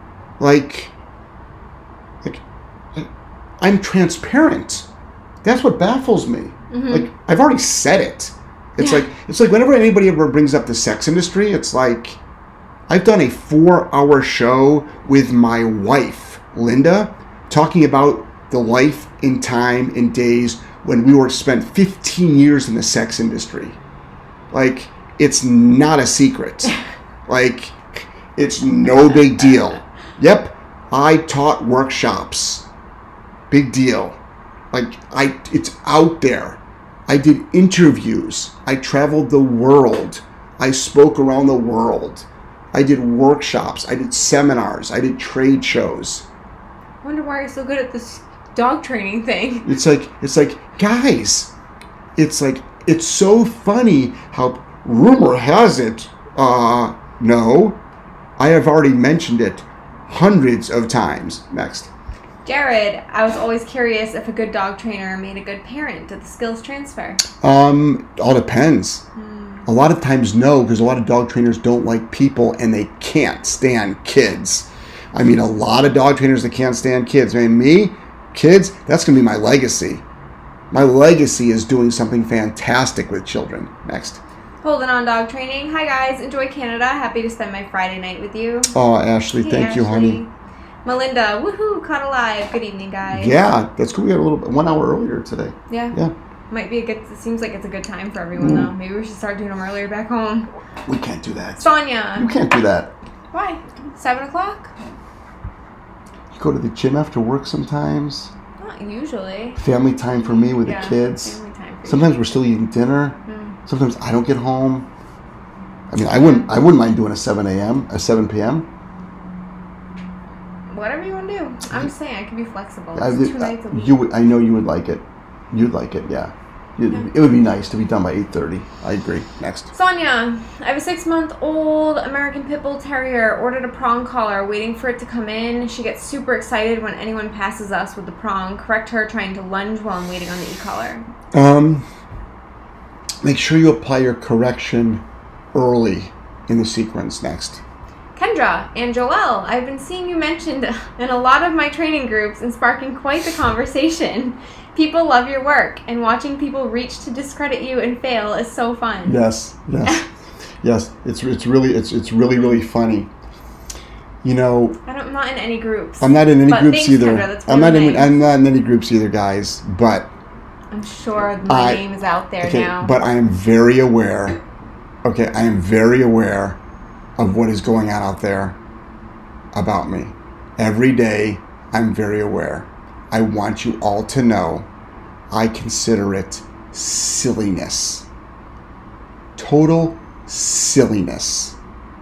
I'm transparent. That's what baffles me. Mm-hmm. I've already said it. It's like whenever anybody ever brings up the sex industry, it's like, I've done a 4-hour show with my wife, Linda, talking about the life in time and days when we were spent 15 years in the sex industry. It's not a secret. It's no big deal. Yep, I taught workshops. Big deal. It's out there. I did interviews. I traveled the world. I spoke around the world. I did workshops. I did seminars. I did trade shows. I wonder why you're so good at this dog training thing. It's like, guys, it's so funny how rumor has it, no, I have already mentioned it hundreds of times. Next. Jared, I was always curious if a good dog trainer made a good parent. Did the skills transfer? All depends. A lot of times no, because a lot of dog trainers don't like people and they can't stand kids. I mean, a lot of dog trainers that can't stand kids. I mean, me, kids, that's going to be my legacy. My legacy is doing something fantastic with children. Next. Holding on dog training. Hi guys, enjoy Canada. Happy to spend my Friday night with you. Oh, Ashley, thank you, honey. Melinda, woohoo, caught alive. Good evening, guys. Yeah, that's cool. We got a little bit, 1 hour earlier today. Yeah. Might be it seems like it's a good time for everyone though. Maybe we should start doing them earlier back home. We can't do that. Sonia. You can't do that. Why? 7 o'clock? You go to the gym after work sometimes. Not usually. Family time for me with the kids. Family time for sometimes we're still eating dinner. Sometimes I don't get home. I mean, I wouldn't mind doing a 7 p.m. Whatever you want to do. I'm just saying I can be flexible. It's 2 nights a week. I know you would like it. You'd like it, yeah. It would be nice to be done by 8:30. I agree. Next. Sonia, I have a 6-month-old American Pit Bull Terrier. Ordered a prong collar, waiting for it to come in. She gets super excited when anyone passes us with the prong. Correct her trying to lunge while I'm waiting on the e-collar. Make sure you apply your correction early in the sequence. Next. Kendra and Joelle, I've been seeing you mentioned in a lot of my training groups and sparking quite the conversation. People love your work, and watching people reach to discredit you and fail is so fun. Yes. Yes. It's really funny. I'm not in any groups. I'm not in any groups either. Kendra, that's I'm not in any groups either, guys. But I'm sure my name is out there now. But I am very aware. Okay, I am very aware of what is going on out there about me. Every day, I'm very aware. I want you all to know I consider it silliness. Total silliness.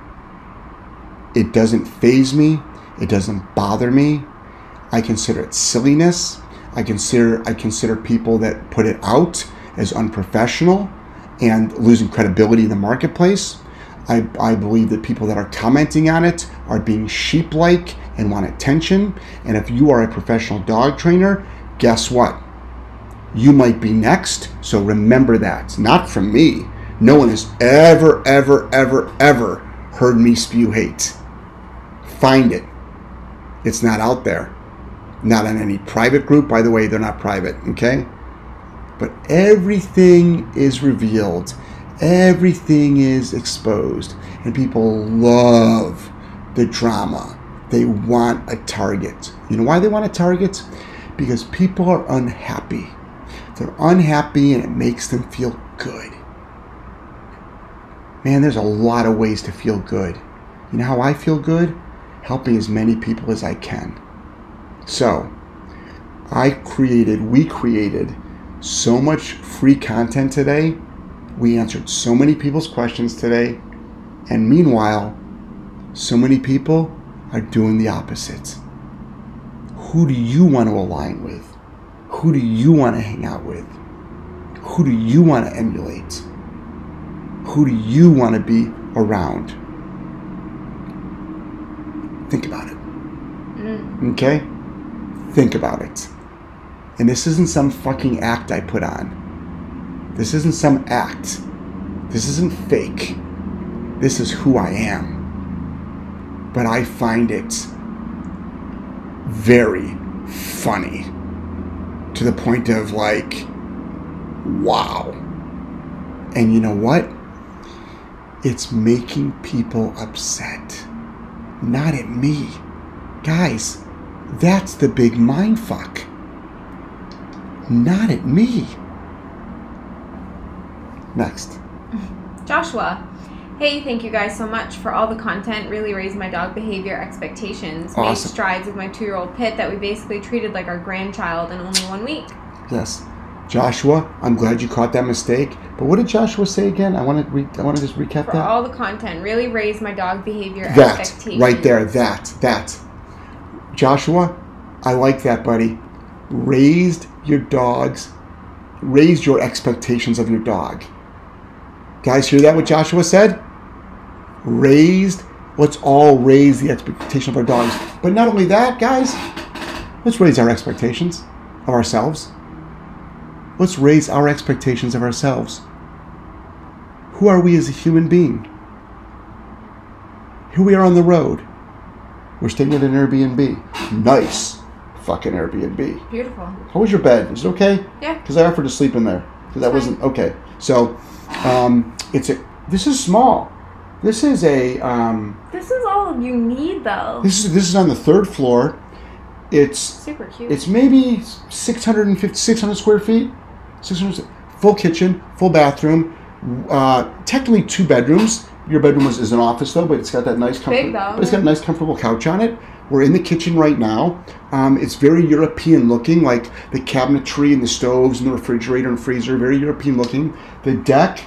It doesn't faze me. It doesn't bother me. I consider it silliness. I consider people that put it out as unprofessional and losing credibility in the marketplace. I believe that people that are commenting on it are being sheep-like and want attention. And if you are a professional dog trainer, guess what? You might be next, so remember that. Not from me. No one has ever, ever, ever, ever heard me spew hate. Find it. It's not out there. Not on any private group. By the way, they're not private, okay? But everything is revealed. Everything is exposed. And people love the drama. They want a target. You know why they want a target? Because people are unhappy. They're unhappy and it makes them feel good. Man, there's a lot of ways to feel good. You know how I feel good? Helping as many people as I can. So, we created so much free content today. We answered so many people's questions today. And meanwhile, so many people are doing the opposite. Who do you want to align with? Who do you want to hang out with? Who do you want to emulate? Who do you want to be around? Think about it. Okay? Think about it. And this isn't some fucking act I put on. This isn't some act. This isn't fake. This is who I am. But I find it very funny. To the point of like, wow. And you know what? It's making people upset. Not at me. Guys, that's the big mindfuck. Not at me. Next. Joshua. Hey, thank you guys so much for all the content. Really raised my dog behavior expectations. Awesome. Made strides with my 2-year-old Pit that we basically treated like our grandchild in only 1 week. Yes. Joshua, I'm glad you caught that mistake. But what did Joshua say again? I want to just recap for that. All the content. Really raised my dog behavior That, expectations. right there. That. Joshua, I like that, buddy. Raised your expectations of your dog. Guys, hear that what Joshua said? Let's all raise the expectation of our dogs. But not only that, guys, let's raise our expectations of ourselves. Let's raise our expectations of ourselves. Who are we as a human being? Here we are on the road. We're staying at an Airbnb. Nice fucking Airbnb. Beautiful. How was your bed? Is it okay? Yeah. Because I offered to sleep in there. Because that wasn't okay. So, this is small. This is a. This is all you need, though. This is on the 3rd floor. It's super cute. It's maybe 600 square feet. 600, full kitchen, full bathroom. Technically 2 bedrooms. Your bedroom is an office though, but it's got that nice comfortable couch on it. We're in the kitchen right now. It's very European looking, like the cabinetry and the stoves and the refrigerator and freezer, very European looking. The deck,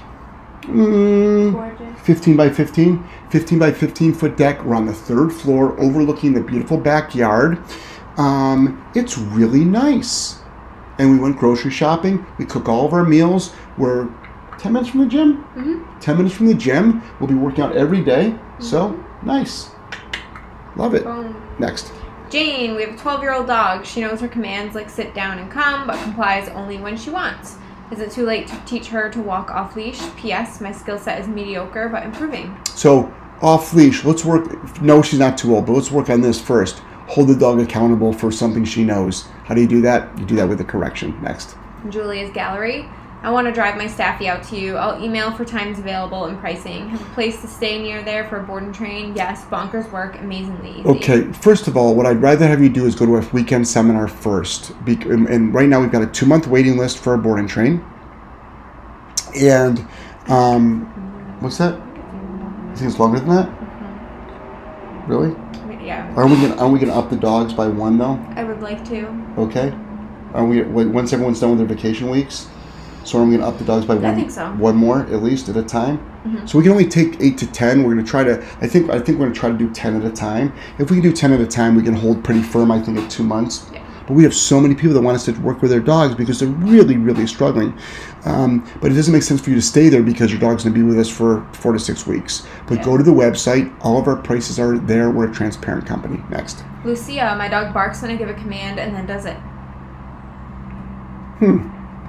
15 by 15 foot deck. We're on the 3rd floor overlooking the beautiful backyard. It's really nice. And we went grocery shopping. We cook all of our meals. We're 10 minutes from the gym. Mm-hmm. 10 minutes from the gym. We'll be working out every day. Mm-hmm. So, nice. Love it. Next. Jane, we have a 12-year-old dog. She knows her commands like sit down and come, but complies only when she wants. Is it too late to teach her to walk off leash? P.S. My skill set is mediocre, but improving. So, off leash. Let's work. No, she's not too old, but let's work on this first. Hold the dog accountable for something she knows. How do you do that? You do that with a correction. Next. Julia's Gallery. I want to drive my staffy out to you. I'll email for times available and pricing. Have a place to stay near there for a board and train? Yes, bonkers work amazingly easy. Okay, first of all, what I'd rather have you do is go to a weekend seminar first. And right now we've got a 2-month waiting list for a board and train. And what's that? You think it's longer than that? Mm-hmm. Really? Yeah. Aren't we gonna up the dogs by 1 though? I would like to. Okay. Are we once everyone's done with their vacation weeks? So are we gonna up the dogs by 1? I think so. 1 more at least at a time. Mm-hmm. So we can only take 8 to 10. We're gonna try to. I think we're gonna try to do 10 at a time. If we can do 10 at a time, we can hold pretty firm. I think at 2 months. Yeah. But we have so many people that want us to work with their dogs because they're really, really struggling. But it doesn't make sense for you to stay there because your dog's going to be with us for 4 to 6 weeks. But Go to the website. All of our prices are there. We're a transparent company. Next. Lucia, my dog barks when I give a command and then does it.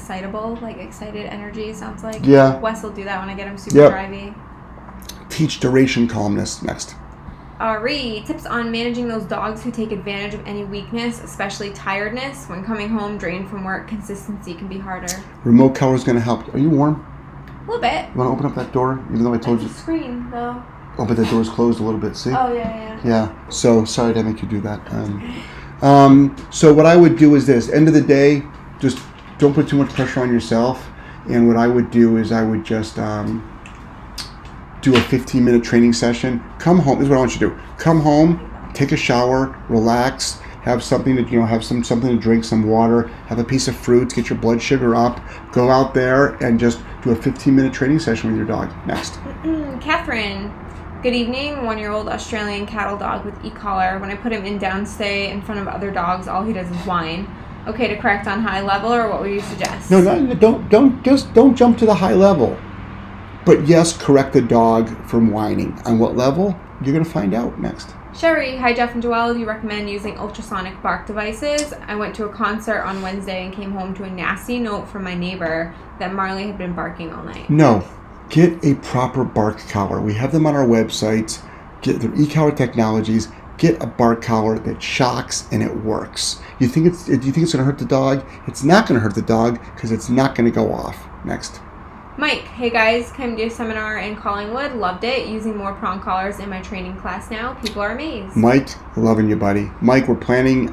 excitable, like excited energy, sounds like. Yeah. Wes will do that when I get him super drivey. Teach duration calmness. Next. Ari, tips on managing those dogs who take advantage of any weakness, especially tiredness. When coming home drained from work, consistency can be harder. Remote collar is going to help. Are you warm? A little bit. You want to open up that door? Even though I told you. Screen, though. Oh, but the door's closed a little bit, see? Oh, yeah. Yeah, so sorry to make you do that. So what I would do is this. End of the day, just don't put too much pressure on yourself. And what I would do is I would just do a 15-minute training session. Come home. This is what I want you to do. Come home, take a shower, relax, have something to, have something to drink, some water, have a piece of fruit, get your blood sugar up, go out there and just do a 15-minute training session with your dog. Next. Catherine. Good evening, 1-year-old Australian cattle dog with e-collar. When I put him in downstay in front of other dogs, all he does is whine. Okay to correct on high level, or what would you suggest? No, don't jump to the high level. But yes, correct the dog from whining. On what level? You're going to find out next. Sherry, hi Jeff and Joelle. Do you recommend using ultrasonic bark devices? I went to a concert on Wednesday and came home to a nasty note from my neighbor that Marley had been barking all night. No. Get a proper bark collar. We have them on our website. Get their e-collar technologies. Get a bark collar that shocks and it works. Do you think it's going to hurt the dog? It's not going to hurt the dog because it's not going to go off. Next. Mike, hey guys, came to a seminar in Collingwood. Loved it. Using more prong collars in my training class now. People are amazed. Mike, loving you, buddy. Mike, we're planning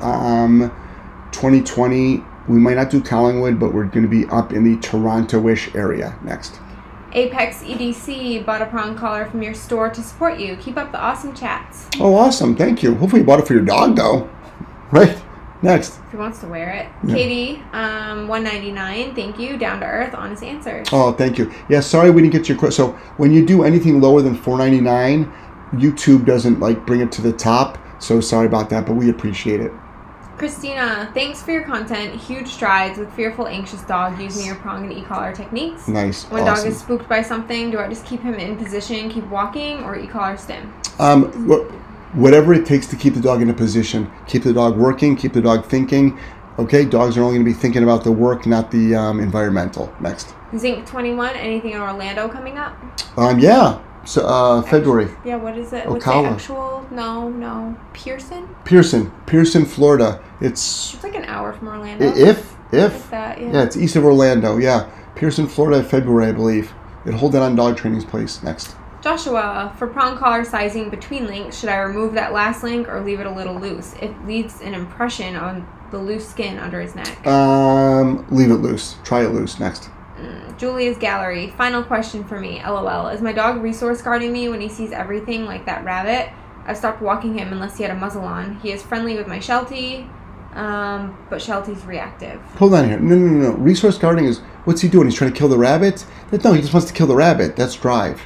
2020. We might not do Collingwood, but we're going to be up in the Toronto-ish area. Next. Apex EDC bought a prong collar from your store to support you. Keep up the awesome chats. Oh, awesome. Thank you. Hopefully you bought it for your dog, though. Right. Next. If he wants to wear it. Yeah. Katie, $1.99. Thank you. Down to earth, honest answers. Oh, thank you. Yeah, sorry we didn't get your question. So when you do anything lower than $4.99, YouTube doesn't bring it to the top. So sorry about that, but we appreciate it. Christina, thanks for your content. Huge strides with fearful, anxious dog using your prong and e-collar techniques. Nice. When awesome. dog is spooked by something, do I just keep him in position, keep walking, or e-collar stim? Whatever it takes to keep the dog in a position. Keep the dog working, keep the dog thinking. Okay, dogs are only going to be thinking about the work, not the environmental. Next. Zinc 21, anything in Orlando coming up? Yeah. So February. Yeah, what is it? Ocala. What's the actual? No. Pearson, Florida. It's like an hour from Orlando. If that, yeah. It's east of Orlando. Yeah, Pearson, Florida, February, I believe. It'll hold that on Dog Training's place. Next. Joshua, for prong collar sizing between links, should I remove that last link or leave it a little loose? It leaves an impression on the loose skin under his neck. Leave it loose. Try it loose. Next. Julia's Gallery. Final question for me. LOL. Is my dog resource guarding me when he sees everything like that rabbit? I've stopped walking him unless he had a muzzle on. He is friendly with my Sheltie, but Sheltie's reactive. Hold on here. No. Resource guarding is, what's he doing? He's trying to kill the rabbit? No, he just wants to kill the rabbit. That's drive.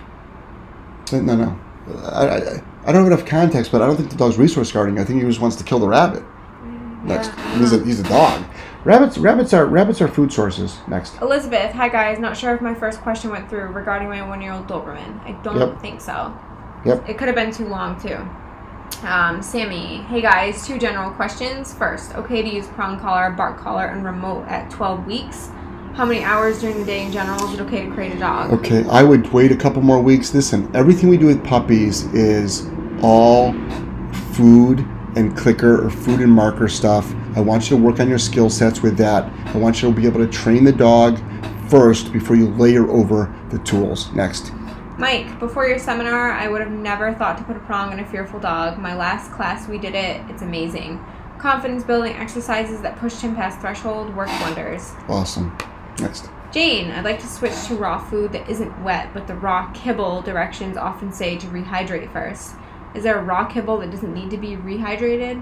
No. I don't have enough context, but I don't think the dog's resource guarding. I think he just wants to kill the rabbit. Next. He's a dog. Rabbits are food sources. Next. Elizabeth, hi guys. Not sure if my first question went through regarding my 1-year-old Doberman. I don't think so. Yep. It could have been too long too. Sammy, hey guys. 2 general questions. First, okay to use prong collar, bark collar, and remote at 12 weeks. How many hours during the day in general is it okay to crate a dog? Okay, I would wait a couple more weeks. Listen, everything we do with puppies is all food and clicker or food and marker stuff. I want you to work on your skill sets with that. I want you to be able to train the dog first before you layer over the tools. Next. Mike, before your seminar, I would have never thought to put a prong on a fearful dog. My last class we did it. It's amazing. Confidence building exercises that pushed him past threshold worked wonders. Awesome. Next. Jane, I'd like to switch to raw food that isn't wet, but the raw kibble directions often say to rehydrate first. Is there a raw kibble that doesn't need to be rehydrated?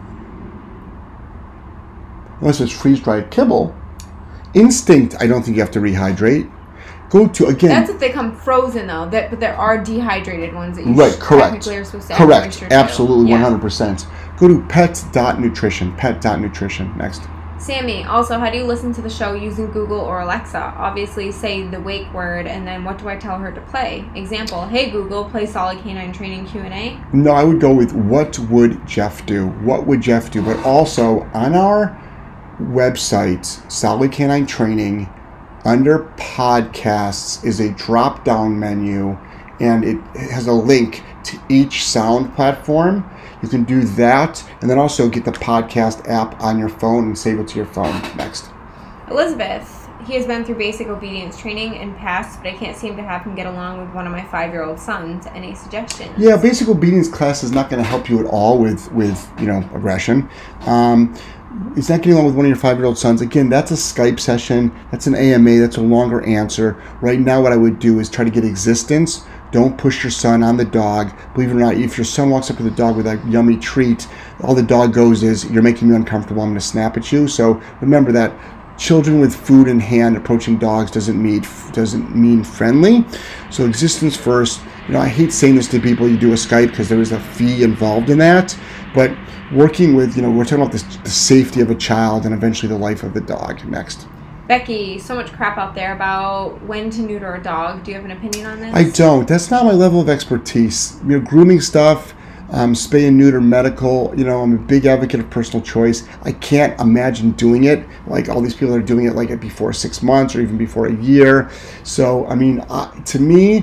Unless it's freeze-dried kibble. Instinct, I don't think you have to rehydrate. Go to, again... That's if they come frozen, though. But there are dehydrated ones that you technically are supposed to add Correct. moisture to. Absolutely, 100%. Go to pet.nutrition. Pet.nutrition. Next. Sammy, also, how do you listen to the show using Google or Alexa? Obviously, say the wake word, and then what do I tell her to play? Example, hey Google, play Solid Canine Training Q&A. No, I would go with what would Jeff do? What would Jeff do? But also, on our website, Solid Canine Training, under podcasts is a drop-down menu, and it has a link to each sound platform. You can do that, and then also get the podcast app on your phone and save it to your phone. Next. Elizabeth. He has been through basic obedience training and passed, but I can't seem to have him get along with one of my 5-year-old sons. Any suggestions? Yeah, basic obedience class is not going to help you at all with aggression. It's not getting along with one of your 5-year-old sons. Again, that's a Skype session. That's an AMA. That's a longer answer. Right now, what I would do is try to get existence. Don't push your son on the dog. Believe it or not, if your son walks up to the dog with a yummy treat, all the dog goes is, you're making me uncomfortable, I'm going to snap at you. So remember that children with food in hand approaching dogs doesn't mean friendly. So existence first. I hate saying this to people, you do a Skype because there is a fee involved in that. But working with, we're talking about the safety of a child and eventually the life of the dog. Next. Becky, so much crap out there about when to neuter a dog. Do you have an opinion on this? I don't. That's not my level of expertise. Grooming stuff, spay and neuter, medical. I'm a big advocate of personal choice. I can't imagine doing it like all these people are doing it like before 6 months or even before a year. So, to me,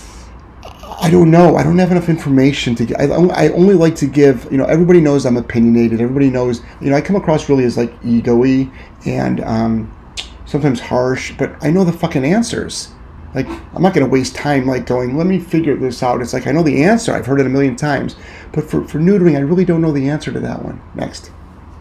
I don't know. I don't have enough information to give. I only like to give, everybody knows I'm opinionated. Everybody knows, I come across really as like ego-y and sometimes harsh, but I know the fucking answers. Like, I'm not going to waste time like going, let me figure this out. It's like, I know the answer. I've heard it a million times. But for neutering, I really don't know the answer to that one. Next.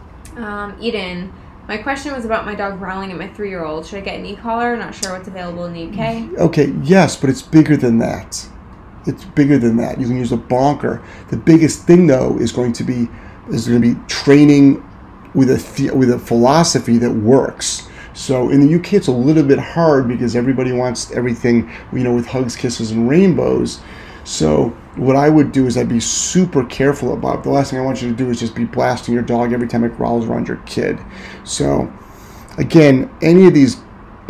Eden. My question was about my dog growling at my 3-year-old. Should I get an e-collar? Not sure what's available in the UK. Okay, yes, but it's bigger than that. It's bigger than that. You can use a bonker. The biggest thing, though, is going to be training with a philosophy that works. So in the UK, it's a little bit hard because everybody wants everything, with hugs, kisses, and rainbows. So what I would do is I'd be super careful about. The last thing I want you to do is just be blasting your dog every time it growls around your kid. So again, any of these,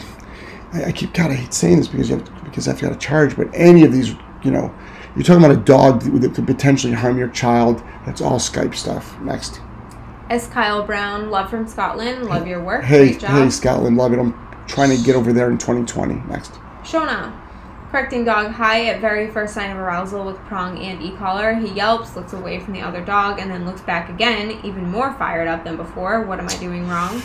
I hate saying this because I've got to charge, but any of these, you're talking about a dog that could potentially harm your child. That's all Skype stuff. Next. S. Kyle Brown, love from Scotland. Love your work. Hey, Great job. Hey, Scotland, love it. I'm trying to get over there in 2020. Next. Shona, correcting dog high at very first sign of arousal with prong and e-collar. He yelps, looks away from the other dog, and then looks back again, even more fired up than before. What am I doing wrong?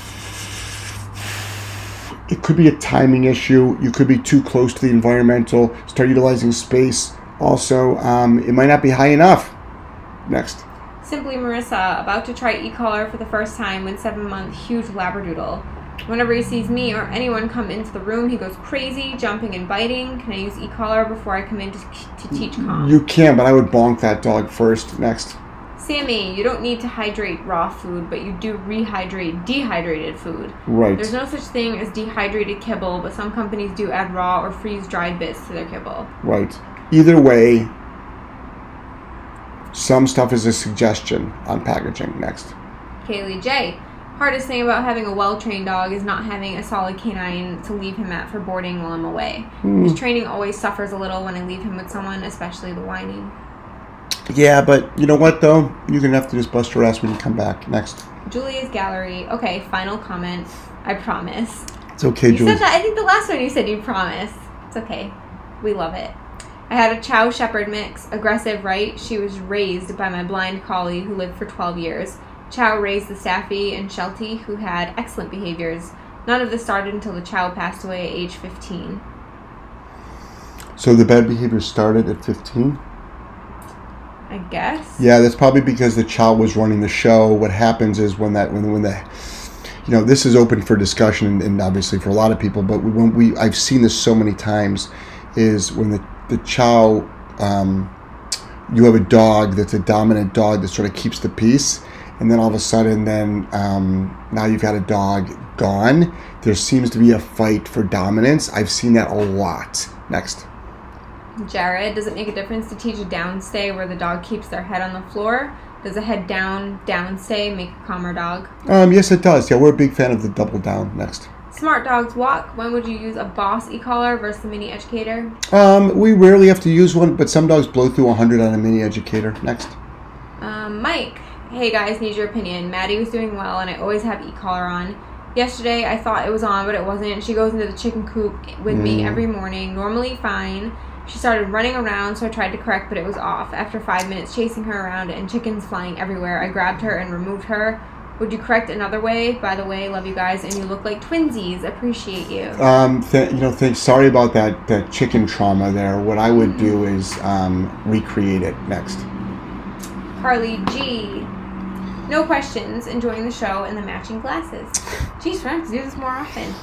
It could be a timing issue. You could be too close to the environmental. Start utilizing space. Also, it might not be high enough. Next. Simply Marissa, about to try e-collar for the first time with 7-month huge Labradoodle. Whenever he sees me or anyone come into the room, he goes crazy, jumping and biting. Can I use e-collar before I come in to teach calm? You can, but I would bonk that dog first. Next. Sammy, you don't need to hydrate raw food, but you do rehydrate dehydrated food. Right. There's no such thing as dehydrated kibble, but some companies do add raw or freeze-dried bits to their kibble. Right. Either way, some stuff is a suggestion on packaging. Next. Kaylee J. Hardest thing about having a well-trained dog is not having a solid canine to leave him at for boarding while I'm away. His training always suffers a little when I leave him with someone, especially the whining. Yeah, but you know what, though? You're going to have to just bust your ass when you come back. Next. Julia's Gallery. Okay, final comment. I promise. It's okay, Julia. You said that. I think the last one you said you promise. It's okay. We love it. I had a Chow Shepherd mix. Aggressive, right? She was raised by my blind collie who lived for 12 years. Chow raised the Staffy and Sheltie, who had excellent behaviors. None of this started until the Chow passed away at age 15. So the bad behavior started at 15? I guess. Yeah, that's probably because the Chow was running the show. What happens is when this is open for discussion and obviously for a lot of people, but I've seen this so many times, is when the Chow, you have a dog that's a dominant dog that sort of keeps the peace, and then all of a sudden now you've got a dog gone. There seems to be a fight for dominance. I've seen that a lot. Next. Jared, does it make a difference to teach a downstay where the dog keeps their head on the floor? Does a head down downstay make a calmer dog? Yes, it does. Yeah, we're a big fan of the double down. Next. Smart Dogs Walk. When would you use a Boss e-collar versus the Mini Educator? We rarely have to use one, but some dogs blow through 100 on a Mini Educator. Next. Mike, Hey guys, need your opinion. Maddie was doing well and I always have e-collar on. Yesterday I thought it was on, but it wasn't. She goes into the chicken coop with me every morning, normally fine. She started running around, so I tried to correct, but it was off. After 5 minutes chasing her around and chickens flying everywhere, I grabbed her and removed her. Would you correct another way? By the way, love you guys, and you look like twinsies. Appreciate you. Thanks. Sorry about that chicken trauma there. What I would do is recreate it next. Carly G. No questions. Enjoying the show and the matching glasses. Geez, we're going to do this more often.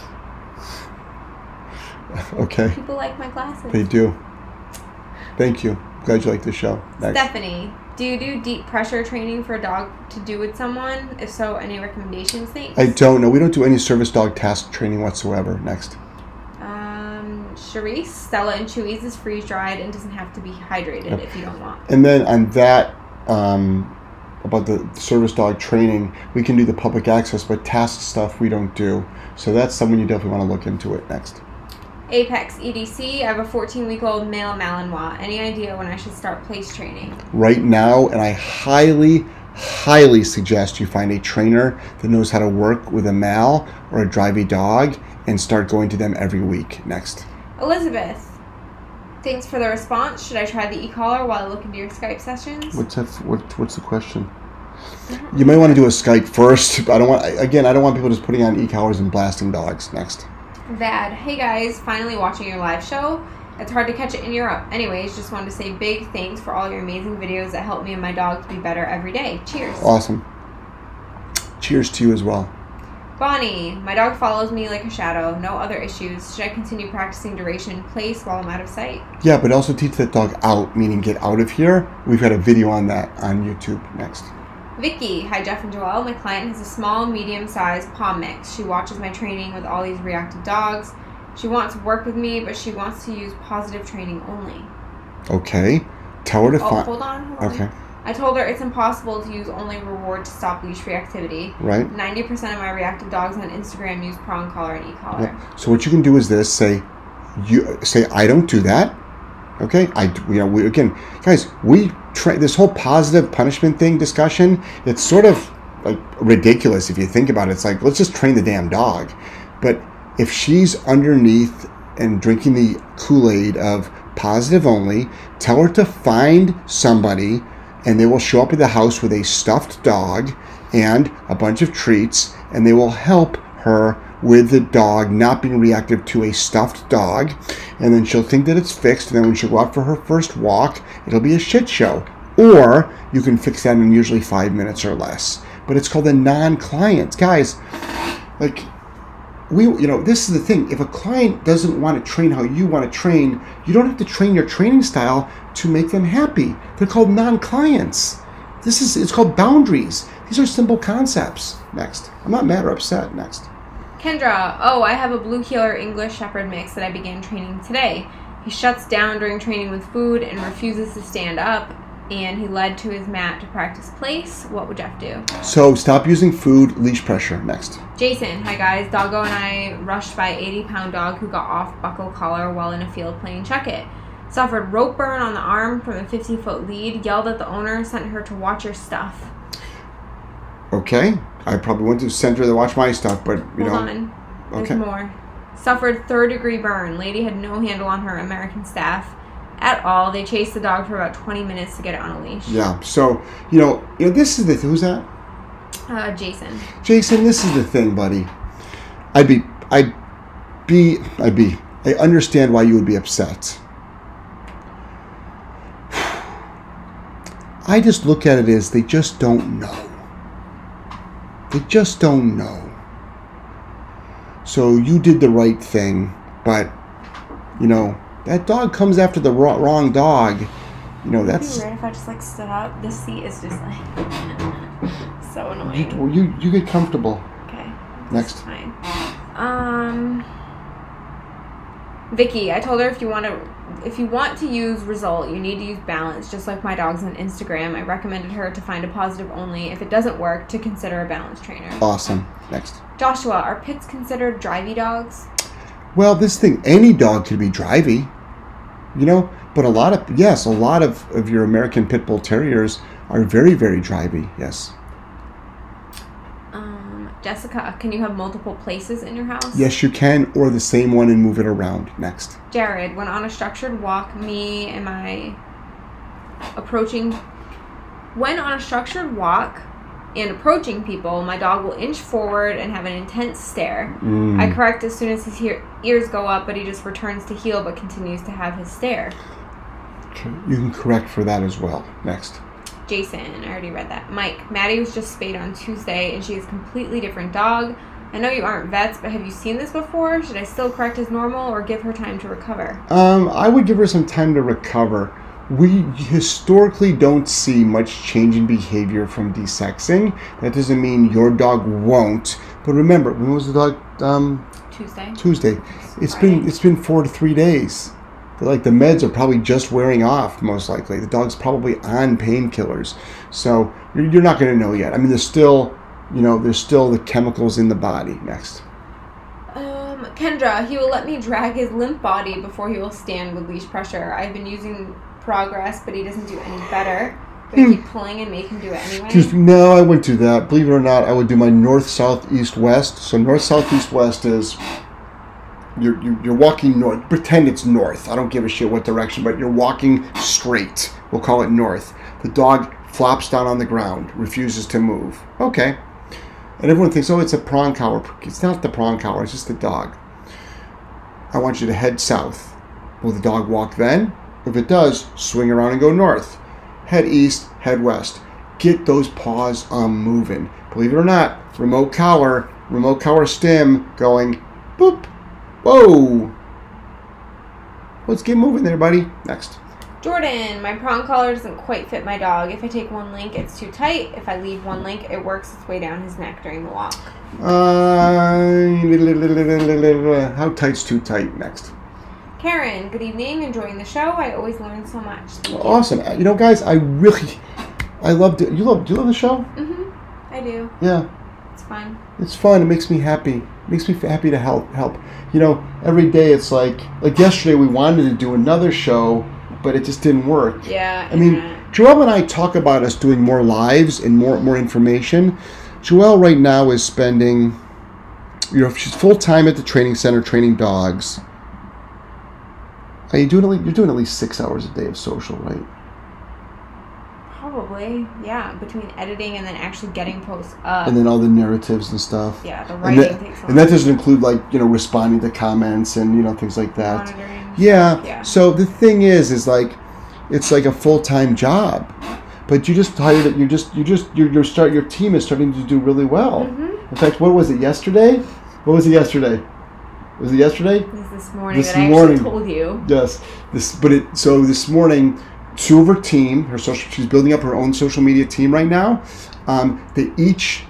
Okay. People like my glasses. They do. Thank you. Glad you like the show. Next. Stephanie. Do you do deep pressure training for a dog to do with someone? If so, any recommendations? Thanks. I don't know. We don't do any service dog task training whatsoever. Next. Charisse, Stella and Chewy's is freeze-dried and doesn't have to be hydrated if you don't want. And then on that, about the service dog training, we can do the public access, but task stuff we don't do. So that's something you definitely want to look into it. Next. Apex EDC, I have a 14-week-old male Malinois. Any idea when I should start place training? Right now, and I highly, highly suggest you find a trainer that knows how to work with a mal or a drivey dog and start going to them every week. Next. Elizabeth, thanks for the response. Should I try the e-collar while I look into your Skype sessions? What's the question? You might want to do a Skype first. I don't want people just putting on e-collars and blasting dogs. Next. Bad. Hey guys, finally watching your live show. It's hard to catch it in Europe. Anyways, just wanted to say big thanks for all your amazing videos that help me and my dog to be better every day. Cheers. Awesome. Cheers to you as well. Bonnie, my dog follows me like a shadow. No other issues. Should I continue practicing duration place while I'm out of sight? Yeah, but also teach that dog out, meaning get out of here. We've got a video on that on YouTube. Next. Vicky, hi Jeff and Joelle. My client has a small, medium-sized paw mix. She watches my training with all these reactive dogs. She wants to work with me, but she wants to use positive training only. Okay. Tell her to find... Hold on. Okay. I told her it's impossible to use only reward to stop leash reactivity. Right. 90% of my reactive dogs on Instagram use prong collar and e-collar. Yeah. So what you can do is this: say, I don't do that. Okay. Again, guys, we try this whole positive punishment thing discussion. It's sort of like ridiculous if you think about it. It's like, let's just train the damn dog. But if she's underneath and drinking the Kool-Aid of positive only, tell her to find somebody, and they will show up at the house with a stuffed dog and a bunch of treats, and they will help her with the dog not being reactive to a stuffed dog. And then she'll think that it's fixed, and then when she'll go out for her first walk, it'll be a shit show. Or you can fix that in usually 5 minutes or less. But it's called a non-client. Guys, like, this is the thing. If a client doesn't want to train how you want to train, you don't have to train your training style to make them happy. They're called non-clients. It's called boundaries. These are simple concepts. Next. I'm not mad or upset. Next. Kendra, I have a Blue Heeler English Shepherd mix that I began training today. He shuts down during training with food and refuses to stand up, and he led to his mat to practice place. What would Jeff do? So stop using food, leash pressure. Next. Jason, hi guys. Doggo and I rushed by 80-pound dog who got off buckle collar while in a field playing Chuck It. Suffered rope burn on the arm from a 50-foot lead, yelled at the owner, sent her to watch her stuff. Okay. I probably went to center to watch my stuff, but Hold on. There's more. Suffered third-degree burn. Lady had no handle on her American staff at all. They chased the dog for about 20 minutes to get it on a leash. Yeah. So, this is who's that? Jason. Jason, this is the thing, buddy. I understand why you would be upset. I just look at it as they just don't know. They just don't know. So you did the right thing, but, that dog comes after the wrong dog. That's... It'd be weird if I just, stood up. This seat is just, so annoying. You get comfortable. Okay. Next. Fine. Vicky, I told her if you want to use result, you need to use balance, just like my dogs on Instagram. I recommended her to find a positive only. If it doesn't work, to consider a balance trainer. Awesome. Next. Joshua, are pits considered drivey dogs? Well, any dog could be drivey, but a lot of your American Pit Bull Terriers are very, very drivey, yes. Jessica, can you have multiple places in your house? Yes, you can, or the same one and move it around. Next. Jared, when on a structured walk, when on a structured walk and approaching people, my dog will inch forward and have an intense stare. I correct as soon as his ears go up, but he just returns to heel but continues to have his stare. Okay. You can correct for that as well. Next. Jason, I already read that. Mike, Maddie was just spayed on Tuesday and she is a completely different dog. I know you aren't vets, but have you seen this before? Should I still correct as normal or give her time to recover? I would give her some time to recover. We historically don't see much change in behavior from desexing. That doesn't mean your dog won't. But remember, when was the dog? Tuesday. It's been 4 to 3 days. Like the meds are probably just wearing off, most likely. The dog's probably on painkillers, so you're not going to know yet. I mean, there's still the chemicals in the body. Next. Kendra, he will let me drag his limp body before he will stand with leash pressure. I've been using Progress, but he doesn't do any better. But I keep pulling and make him do it anyway. No, I wouldn't do that. Believe it or not, I would do my north, south, east, west. So north, south, east, west is. You're walking north. Pretend it's north. I don't give a shit what direction, but you're walking straight. We'll call it north. The dog flops down on the ground, refuses to move. Okay. And everyone thinks, oh, it's a prong collar. It's not the prong collar. It's just the dog. I want you to head south. Will the dog walk then? If it does, swing around and go north. Head east, head west. Get those paws moving. Believe it or not, remote collar stim going boop. Whoa! Let's get moving there, buddy. Next. Jordan, my prong collar doesn't quite fit my dog. If I take one link, it's too tight. If I leave one link, it works its way down his neck during the walk. How tight's too tight? Next. Karen, good evening. Enjoying the show. I always learn so much. Thank you. Awesome. You know, guys, I loved it. Do you love the show? Mm-hmm. I do. Yeah. It's fun. It's fun. It makes me happy. It makes me happy to help. You know, every day it's like yesterday we wanted to do another show, but it just didn't work. Yeah. I mean, Joelle and I talk about us doing more lives and more information. Joelle right now is spending, she's full time at the training center training dogs. You're doing at least 6 hours a day of social, right? Probably, yeah. Between editing and then actually getting posts up. And then all the narratives and stuff. Yeah, the writing takes a lot. And that doesn't include responding to comments and things like that. Monitoring. Yeah. So the thing is it's like a full-time job. But you just hired it. Your team is starting to do really well. Mm-hmm. In fact, what was it yesterday? Was it yesterday? It was this morning that I actually told you. Yes. This morning, two of her team, she's building up her own social media team right now. They each.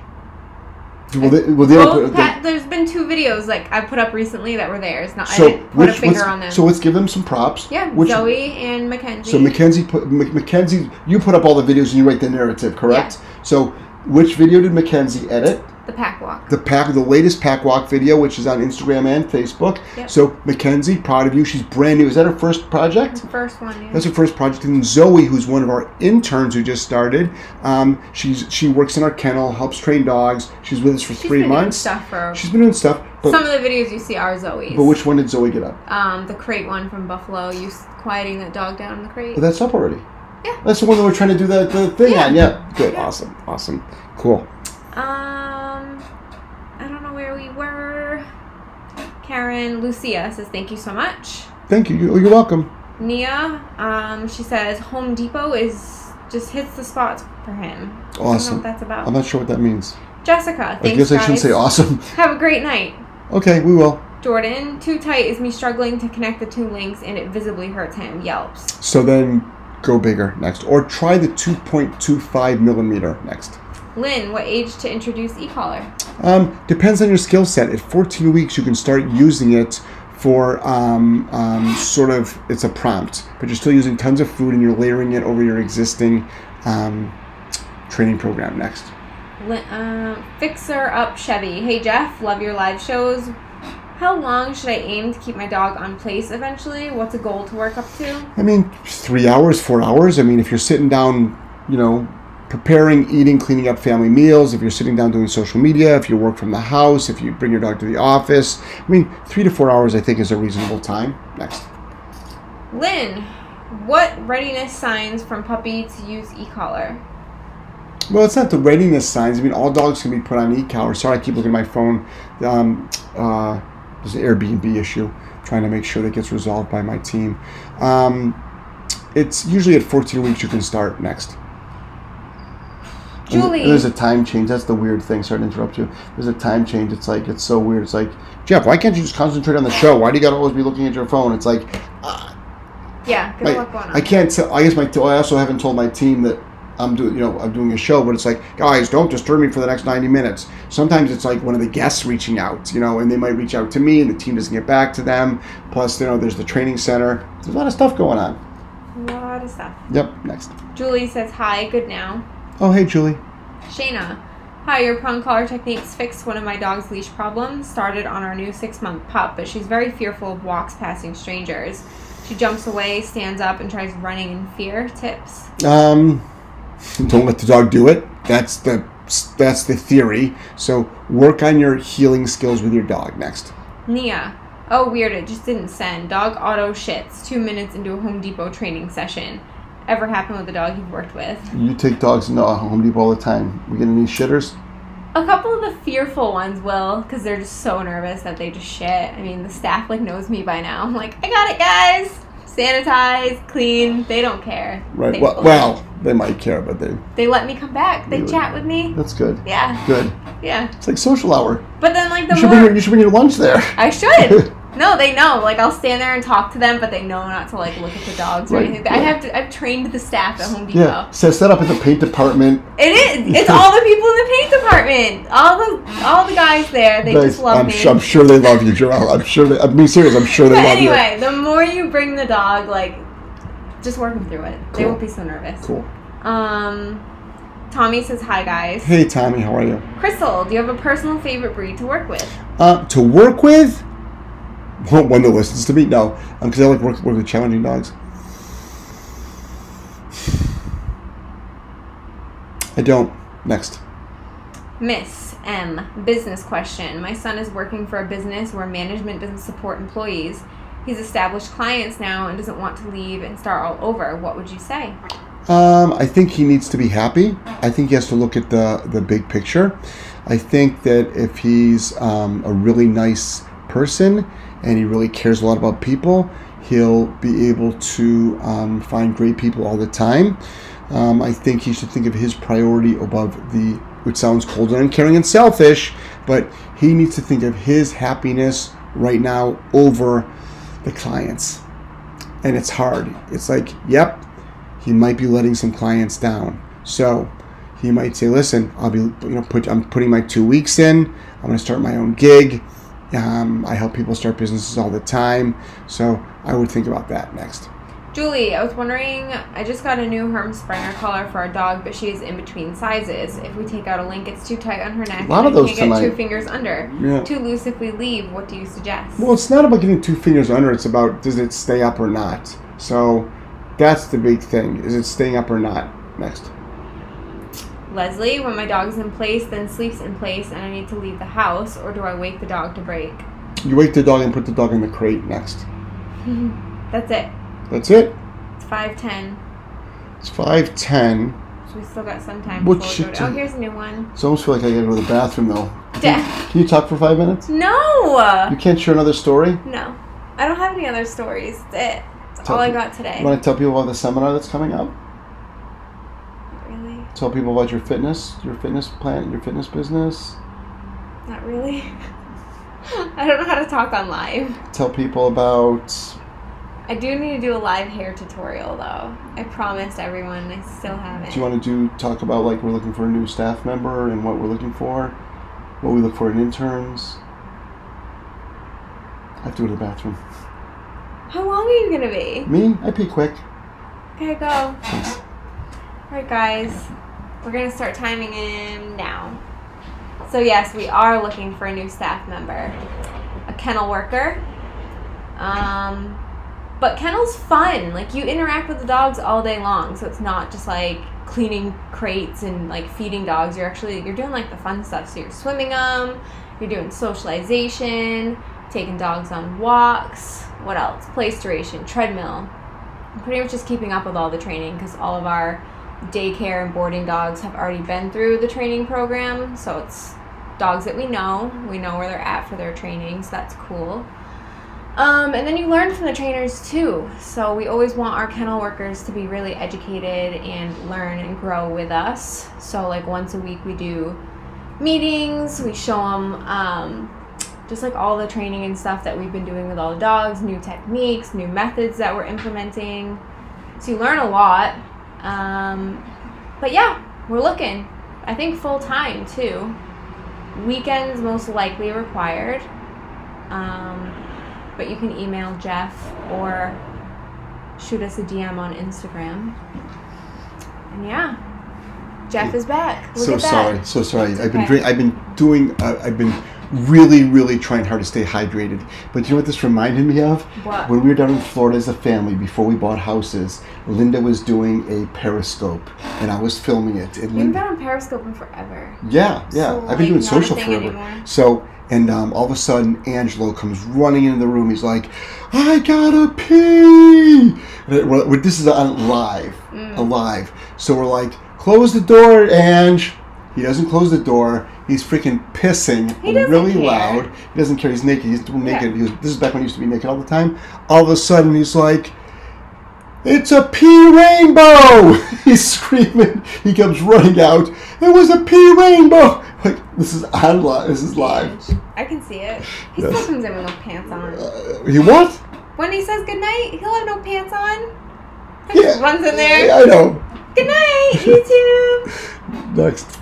There's been 2 videos I put up recently that were theirs. I didn't put a finger on them. So let's give them some props. Yeah, Zoe and Mackenzie. So Mackenzie, you put up all the videos and you write the narrative, correct? Yeah. So which video did Mackenzie edit? The pack walk. The latest pack walk video, which is on Instagram and Facebook. Yep. So Mackenzie, proud of you. She's brand new. Is that her first project? That's the first one, yeah. That's her first project. And Zoe, who's one of our interns who just started, she works in our kennel, helps train dogs. She's with us for 3 months. She's been doing stuff. But some of the videos you see are Zoe's. But which one did Zoe get up? The crate one from Buffalo. You quieting that dog down in the crate. But that's up already. Yeah. That's the one that we're trying to do the thing on. Yeah. Good. Yeah. Awesome. Cool. I don't know where we were. Karen Lucia says thank you so much. Thank you. You're welcome. Nia, she says Home Depot just hits the spots for him. Awesome. I don't know what that's about. I'm not sure what that means. Jessica, thanks, I guess I shouldn't say awesome. Have a great night. Okay, we will. Jordan, too tight is me struggling to connect the 2 links and it visibly hurts him. Yelps. So then go bigger next. Or try the 2.25 millimeter next. Lynn, what age to introduce e-collar? Depends on your skill set. At 14 weeks, you can start using it for it's a prompt, but you're still using tons of food and you're layering it over your existing training program. Next. Fixer Up Chevy. Hey Jeff, love your live shows. How long should I aim to keep my dog on place eventually? What's a goal to work up to? I mean, 3 hours, 4 hours. I mean, if you're sitting down, preparing, eating, cleaning up family meals, if you're sitting down doing social media, if you work from the house, if you bring your dog to the office. I mean, 3 to 4 hours, I think, is a reasonable time. Next. Lynn, what readiness signs from puppy to use e-collar? Well, it's not the readiness signs. I mean, all dogs can be put on e-collar. Sorry, I keep looking at my phone. There's an Airbnb issue. I'm trying to make sure that gets resolved by my team. It's usually at 14 weeks you can start. Next. Julie. And there's a time change. That's the weird thing. Sorry to interrupt you. There's a time change. It's like, it's so weird. It's like, Jeff, why can't you just concentrate on the show? Why do you got to always be looking at your phone? It's like, yeah, good luck going on. I can't tell. I guess I also haven't told my team that I'm doing a show, but it's like, guys, don't disturb me for the next 90 minutes. Sometimes it's like one of the guests reaching out, and they might reach out to me and the team doesn't get back to them. Plus, there's the training center. There's a lot of stuff going on. A lot of stuff. Yep, next. Julie says, hi, good now. Oh, hey, Julie. Shayna, hi, your prong collar techniques fixed one of my dog's leash problems. Started on our new 6-month pup, but she's very fearful of walks passing strangers. She jumps away, stands up, and tries running in fear. Tips? Don't let the dog do it. That's the theory. So work on your healing skills with your dog. Next. Nia. Oh, weird. It just didn't send. Dog auto shits 2 minutes into a Home Depot training session. Ever happen with a dog you've worked with? You take dogs into Home Depot all the time. We get any shitters? A couple of the fearful ones will, because they're just so nervous that they just shit. I mean, the staff knows me by now. I'm like, I got it, guys. Sanitize, clean. They don't care. Right. Well, they might care, but they let me come back. They chat with me. That's good. Yeah. Good. Yeah. It's like social hour. But then you should bring your lunch there. I should. No, they know. I'll stand there and talk to them, but they know not to look at the dogs or anything. Yeah. I've trained the staff at Home Depot. Yeah. Set up at the paint department. It is. It's all the people in the paint department. All the guys there. They just love me. I'm sure they love you, Joelle. I'm being serious. I'm sure they love you. Anyway, the more you bring the dog, just work them through it. Cool. They won't be so nervous. Cool. Tommy says, hi, guys. Hey, Tommy. How are you? Crystal, do you have a personal favorite breed to work with? To work with? One that listens to me? No. Because I like work with challenging dogs. I don't. Next. Miss M. Business question. My son is working for a business where management doesn't support employees. He's established clients now and doesn't want to leave and start all over. What would you say? I think he needs to be happy. I think he has to look at the big picture. I think that if he's a really nice person and he really cares a lot about people, he'll be able to find great people all the time. I think he should think of his priority above which sounds cold and uncaring and selfish, but he needs to think of his happiness right now over the clients. And it's hard. It's like, yep, he might be letting some clients down. So he might say, listen, I'm putting my 2 weeks in. I'm going to start my own gig. I help people start businesses all the time. So I would think about that. Next. Julie, I was wondering, I just got a new Herm Sprenger collar for our dog, but she is in between sizes. If we take out a link, it's too tight on her neck. A lot of those can't get 2 fingers under. Yeah. Too loose if we leave. What do you suggest? Well, it's not about getting 2 fingers under. It's about, does it stay up or not? So that's the big thing. Is it staying up or not? Next. Leslie, when my dog is in place, then sleeps in place, and I need to leave the house, or do I wake the dog to break? You wake the dog and put the dog in the crate. Next. That's it. That's it? It's 5:10. It's 5:10. So we still got some time before we go. Oh, here's a new one. It's almost feel like I gotta go to the bathroom, though. Can you talk for 5 minutes? No! You can't share another story? No. I don't have any other stories. That's it. That's all I got today. You want to tell people about the seminar that's coming up? Really? Tell people about your fitness plan, your fitness business? Not really. I don't know how to talk on live. Tell people about... I do need to do a live hair tutorial, though. I promised everyone. I still haven't. Do you want to talk about, we're looking for a new staff member and what we're looking for? What we look for in interns? I have to go to the bathroom. How long are you going to be? Me? I pee quick. Okay, go. Alright, guys. We're going to start timing in now. So, yes, we are looking for a new staff member. A kennel worker. But kennel's fun. Like, you interact with the dogs all day long, so it's not just like cleaning crates and like feeding dogs. You're doing like the fun stuff. So you're swimming them, you're doing socialization, taking dogs on walks. What else? Place duration, treadmill. I'm pretty much just keeping up with all the training because all of our daycare and boarding dogs have already been through the training program. So it's dogs that we know where they're at for their training, so that's cool. And then you learn from the trainers too. So we always want our kennel workers to be really educated and learn and grow with us. So like once a week we do meetings, we show them just like all the training and stuff that we've been doing with all the dogs, new techniques, new methods that we're implementing. So you learn a lot. But yeah, we're looking. I think full time too. Weekends most likely required. But you can email Jeff or shoot us a DM on Instagram. And yeah, Jeff is back. Look at that. So sorry. It's I've okay. been really trying hard to stay hydrated. But you know what this reminded me of? What? When we were down in Florida as a family, before we bought houses, Linda was doing a Periscope, and I was filming it. And You've been on Periscope in forever. Yeah. So, I've been doing not a social thing forever. anymore. So, and all of a sudden, Angelo comes running into the room. He's like, "I gotta pee!" This is on live. So we're like, "Close the door, Ange." He doesn't close the door. He's freaking pissing really loud. He doesn't care. He's naked. He's naked. Yeah. This is back when he used to be naked all the time. All of a sudden, he's like, "It's a pee rainbow!" He's screaming. He comes running out. "It was a pee rainbow!" Like, this is on live. This is live. I can see it. He still comes in with no pants on. He what? When he says goodnight, he'll have no pants on. He Yeah. just runs in there. Yeah, I know. Good night, YouTube. Next.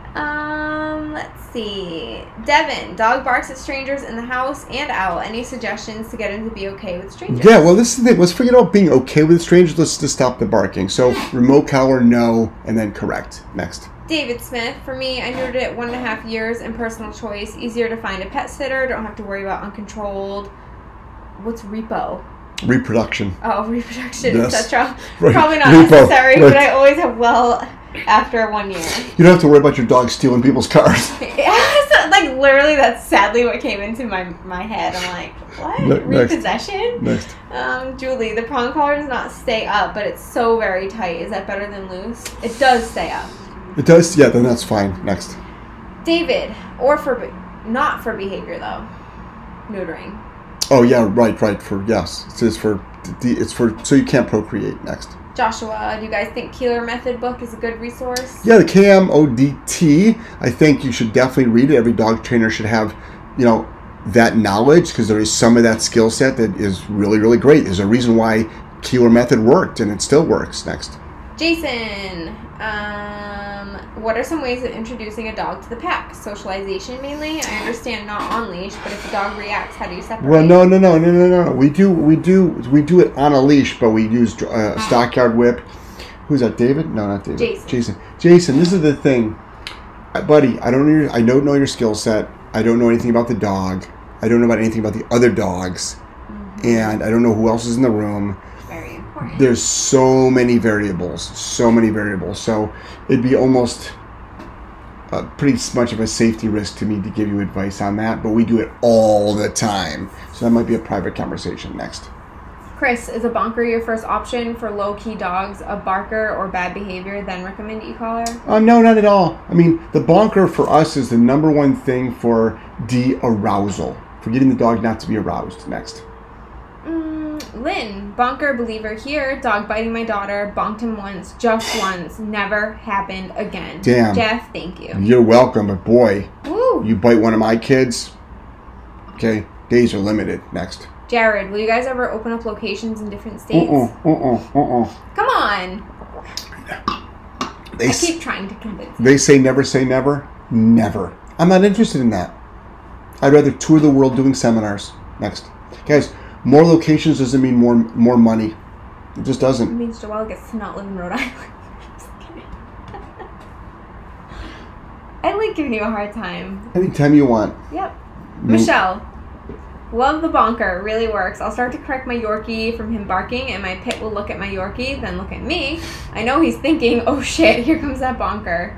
Let's see. Devin, dog barks at strangers in the house and out. Any suggestions to get him to be okay with strangers? Yeah, well, this is the thing. Let's forget about being okay with strangers. Let's just stop the barking. So, remote collar, no, and then correct. Next. David Smith, for me, I neutered it 1.5 years and personal choice. Easier to find a pet sitter. Don't have to worry about uncontrolled. What's repo? Reproduction. Oh, reproduction, Yes. etc. Right. Probably not Repo. necessary, Right. but I always have after 1 year. You don't have to worry about your dog stealing people's cars. Like, literally, that's sadly what came into my head. I'm like, what? Next. Repossession? Next. Julie, the prong collar does not stay up, but it's so very tight. Is that better than loose? It does stay up. It does? Yeah, then that's fine. Next. David, not for behavior, though. Neutering. Oh, yeah, right. Yes. It's for so you can't procreate. Next. Joshua, do you guys think Keeler Method book is a good resource? Yeah, the KMODT, I think you should definitely read it. Every dog trainer should have, that knowledge, because there is some of that skill set that is really, really great. There's a reason why Keeler Method worked, and it still works. Next. Jason, what are some ways of introducing a dog to the pack? Socialization mainly? I understand not on leash, but if the dog reacts, how do you separate? Well, no. We do it on a leash, but we use a stockyard whip. Who's that? David? No, not David. Jason, this is the thing, buddy. I don't know your skill set. I don't know anything about the dog. I don't know about anything about the other dogs, and I don't know who else is in the room. Very important. There's so many variables. So it'd be almost pretty much of a safety risk to me to give you advice on that, but we do it all the time. So that might be a private conversation. Next. Chris, is a bonker your first option for low-key dogs? A barker or bad behavior, then recommend e-collar? No, not at all. I mean, the bonker for us is the number one thing for de-arousal, for getting the dog not to be aroused. Next. Lynn, bonker believer here. Dog biting my daughter. Bonked him once, just once. Never happened again. Damn. Jeff, thank you. You're welcome, but boy, Woo. you bite one of my kids, okay, days are limited. Next. Jared, will you guys ever open up locations in different states? Come on. I keep trying to convince you. They say never. Never. I'm not interested in that. I'd rather tour the world doing seminars. Next. Guys, more locations doesn't mean more money. It just doesn't. It means Joelle gets to not live in Rhode Island. Just kidding. I like giving you a hard time. Anytime you want. Yep. Michelle, Love the bonker. Really works. I'll start to correct my Yorkie from him barking, and my pit will look at my Yorkie, then look at me. I know he's thinking, oh shit, here comes that bonker.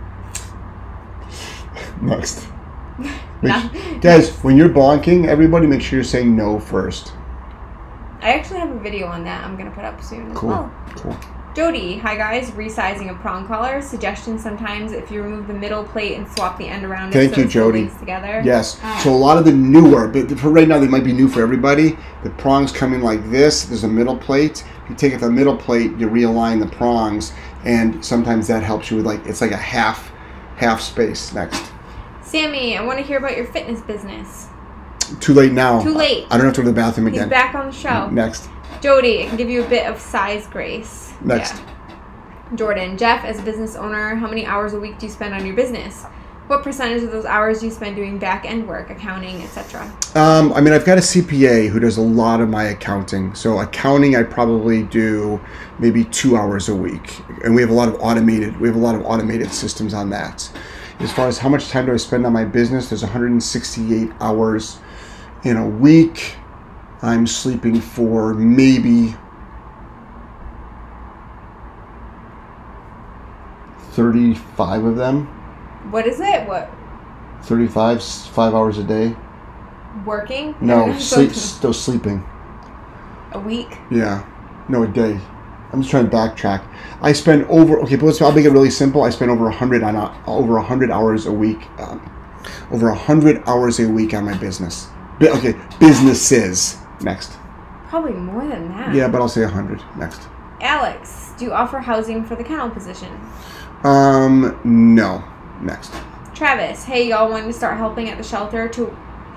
Next. Guys, when you're bonking, everybody make sure you're saying no first. I actually have a video on that I'm going to put up soon as well. Cool. Jody, hi guys, resizing a prong collar. Suggestion sometimes if you remove the middle plate and swap the end around Thank you, Jody. Together. Yes. So a lot of the newer, but for right now they might be new for everybody. The prongs come in like this. There's a middle plate. You take it the middle plate, you realign the prongs, and sometimes that helps you with it's like a half space. Next. Sammy, I want to hear about your fitness business. Too late now. Too late. I don't have to go to the bathroom again. He's back on the show. Next. Jody, I can give you a bit of size grace. Next. Yeah. Jordan, Jeff, as a business owner, how many hours a week do you spend on your business? What percentage of those hours do you spend doing back-end work, accounting, etc.? I mean, I've got a CPA who does a lot of my accounting. So accounting, I probably do maybe 2 hours a week, and we have a lot of automated systems on that. As far as how much time do I spend on my business, there's 168 hours in a week. I'm sleeping for maybe 35 of them. What is it? What? 35, 5 hours a day. Working? No, still sleeping. A week? Yeah. No, a day. I'm just trying to backtrack. I spend but I'll make it really simple. I spend over 100 hours a week. Over 100 hours a week on my business. Okay, businesses. Next. Probably more than that. Yeah, but I'll say 100. Next. Alex, do you offer housing for the kennel position? No. Next. Travis, hey y'all wanting to start helping at the shelter to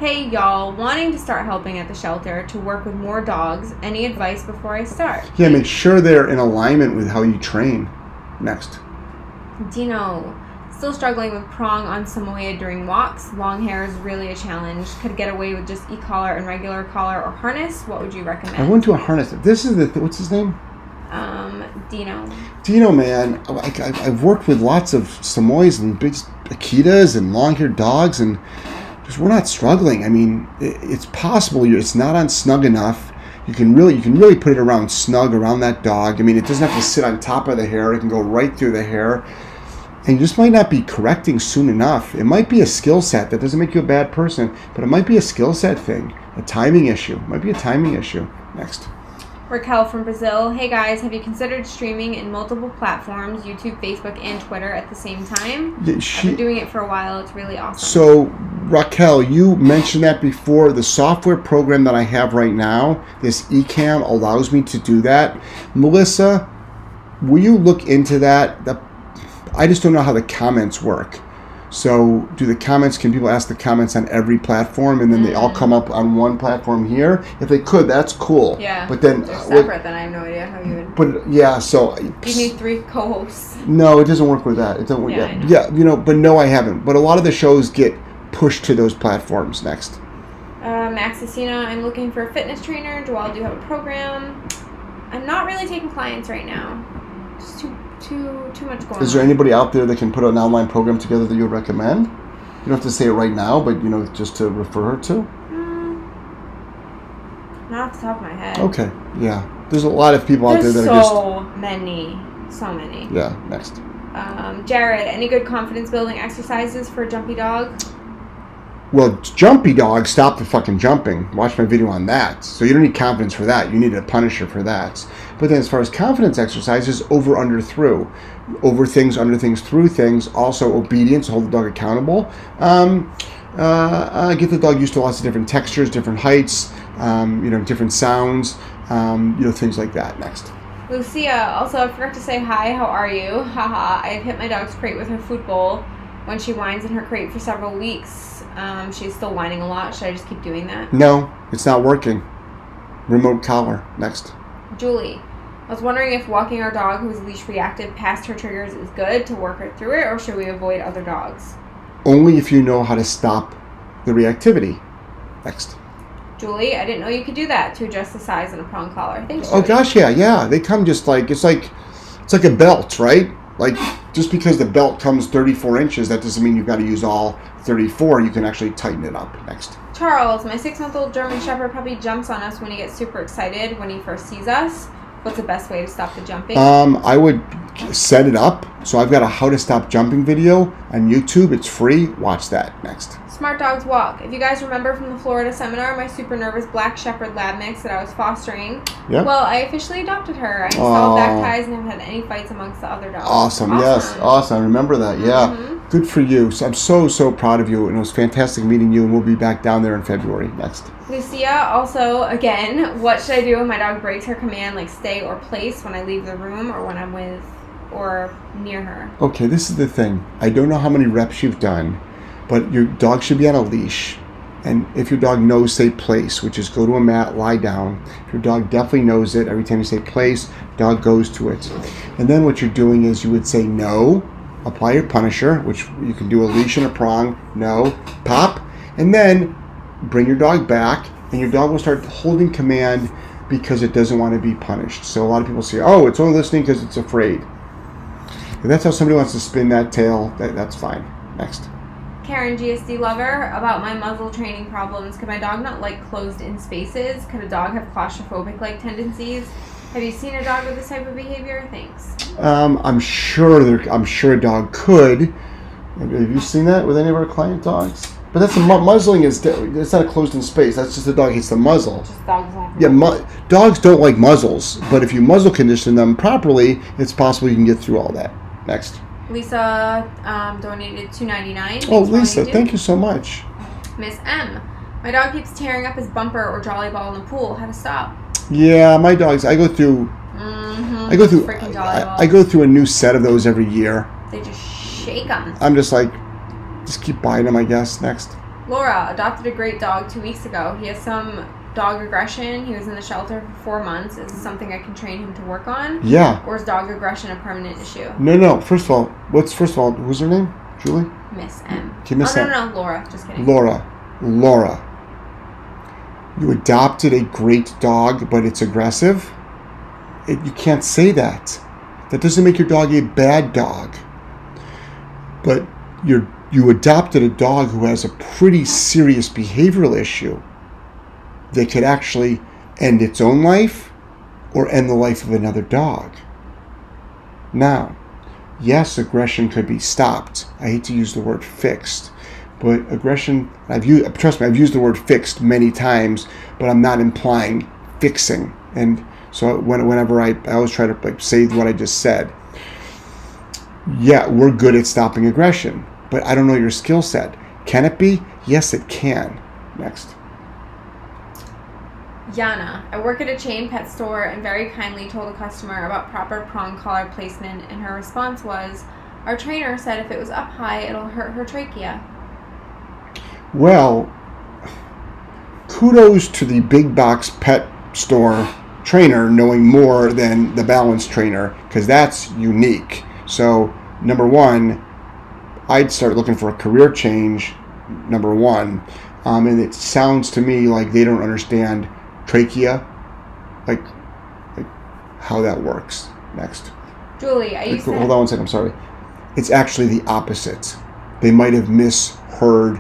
work with more dogs. Any advice before I start? Yeah, make sure they're in alignment with how you train. Next. Dino, still struggling with prong on Samoyed during walks. Long hair is really a challenge. Could get away with just e-collar and regular collar or harness. What would you recommend? I went to a harness. This is what's his name? Dino. Dino, man, I've worked with lots of Samoyeds and big Akitas and long-haired dogs, and just we're not struggling. I mean, it's possible. It's not on snug enough. You can really put it around snug around that dog. I mean, it doesn't have to sit on top of the hair. It can go right through the hair. And you just might not be correcting soon enough. It might be a skill set. That doesn't make you a bad person, but it might be a skill set thing, a timing issue. It might be a timing issue. Next. Raquel from Brazil. Hey guys, have you considered streaming in multiple platforms, YouTube, Facebook, and Twitter at the same time? Yeah, I've been doing it for a while. It's really awesome. So, Raquel, you mentioned that before. The software program that I have right now, this eCam, allows me to do that. Melissa, will you look into that? I just don't know how the comments work. So can people ask the comments on every platform and then they all come up on one platform here? If they could, that's cool. Yeah. But then they're separate, then I have no idea how you would. But yeah, so you need 3 co-hosts. No, it doesn't work with that. It doesn't work. Yeah, but no, I haven't. But a lot of the shows get pushed to those platforms. Next. Max Asina, I'm looking for a fitness trainer. Joelle, do you have a program? I'm not really taking clients right now. Just too much going on. Is there anybody out there that can put an online program together that you would recommend? You don't have to say it right now, but just to refer her to. Not off the top of my head. Okay, yeah. There's a lot of people out there that are just so many. Yeah. Next. Jared, any good confidence building exercises for a jumpy dog? Well, jumpy dogs, stop the fucking jumping. Watch my video on that. So you don't need confidence for that. You need a punisher for that. But then as far as confidence exercises, over, under, through. Over things, under things, through things. Also obedience, hold the dog accountable. Get the dog used to lots of different textures, different heights, different sounds, things like that. Next. Lucia, also I forgot to say hi, how are you? Haha, I've hit my dog's crate with her food bowl when she whines in her crate for several weeks. She's still whining a lot. Should I just keep doing that? No, it's not working. Remote collar. Next. Julie, I was wondering if walking our dog who's leash reactive past her triggers is good to work her through it, or should we avoid other dogs? Only if you know how to stop the reactivity. Next. Julie, I didn't know you could do that to adjust the size in a prong collar. Thanks, Julie. Oh gosh, yeah. They come just like it's like a belt, right? Like just because the belt comes 34 inches, that doesn't mean you've got to use all 34. You can actually tighten it up. Next. Charles, my 6-month-old German Shepherd puppy jumps on us when he gets super excited when he first sees us. What's the best way to stop the jumping? I would set it up. So I've got a how to stop jumping video on YouTube. It's free. Watch that. Next. Smart Dogs Walk. If you guys remember from the Florida seminar, my super nervous black Shepherd lab mix that I was fostering, yep. Well, I officially adopted her. I installed back ties and haven't had any fights amongst the other dogs. Awesome. Yes. Awesome. I remember that. Yeah. Good for you. So I'm so proud of you. And it was fantastic meeting you. And we'll be back down there in February. Next. Lucia, also, again, what should I do when my dog breaks her command, like stay or place, when I leave the room or when I'm with or near her? Okay, this is the thing. I don't know how many reps you've done, but your dog should be on a leash. And if your dog knows, say place, which is go to a mat, lie down. If your dog definitely knows it, every time you say place, dog goes to it. And then what you're doing is you would say no, apply your punisher, which you can do a leash and a prong, no, pop, and then bring your dog back, and your dog will start holding command because it doesn't want to be punished. So a lot of people say, oh, it's only listening because it's afraid. If that's how somebody wants to spin that tail, that's fine. Next. Karen, GSD lover, about my muzzle training problems. Could my dog not like closed-in spaces? Could a dog have claustrophobic-like tendencies? Have you seen a dog with this type of behavior? Thanks. I'm sure a dog could. Have you seen that with any of our client dogs? But that's muzzling it's not a closed-in space. That's just the dog hits the muzzle. Just dogs don't like dogs don't like muzzles, but if you muzzle condition them properly, it's possible you can get through all that. Next. Lisa donated $2.99. Oh, Lisa, thank you so much. Miss M, my dog keeps tearing up his bumper or jolly ball in the pool. How to stop? Yeah, my dogs. I go through a new set of those every year. They just shake them. I'm just like, just keep buying them, I guess. Next. Laura adopted a great dog 2 weeks ago. He has some dog aggression. He was in the shelter for 4 months. Is this something I can train him to work on? Yeah. Or is dog aggression a permanent issue? No. First of all, who's her name? Julie? Miss M. Okay, Miss M. No, Laura. Just kidding. Laura. You adopted a great dog, but it's aggressive? You can't say that. That doesn't make your dog a bad dog. But you adopted a dog who has a pretty serious behavioral issue that could actually end its own life or end the life of another dog. Now, yes, aggression could be stopped. I hate to use the word fixed, but aggression, trust me, I've used the word fixed many times, but I'm not implying fixing. And so whenever I always try to say what I just said. Yeah, we're good at stopping aggression, but I don't know your skill set. Can it be? Yes, it can. Next. Yana, I work at a chain pet store and very kindly told a customer about proper prong collar placement, and her response was, our trainer said if it was up high, it'll hurt her trachea. Well, kudos to the big box pet store trainer knowing more than the balance trainer, because that's unique. So, number one, I'd start looking for a career change, number one. And it sounds to me like they don't understand trachea, like how that works. Next. Julie, hold on one second, I'm sorry. It's actually the opposite. They might have misheard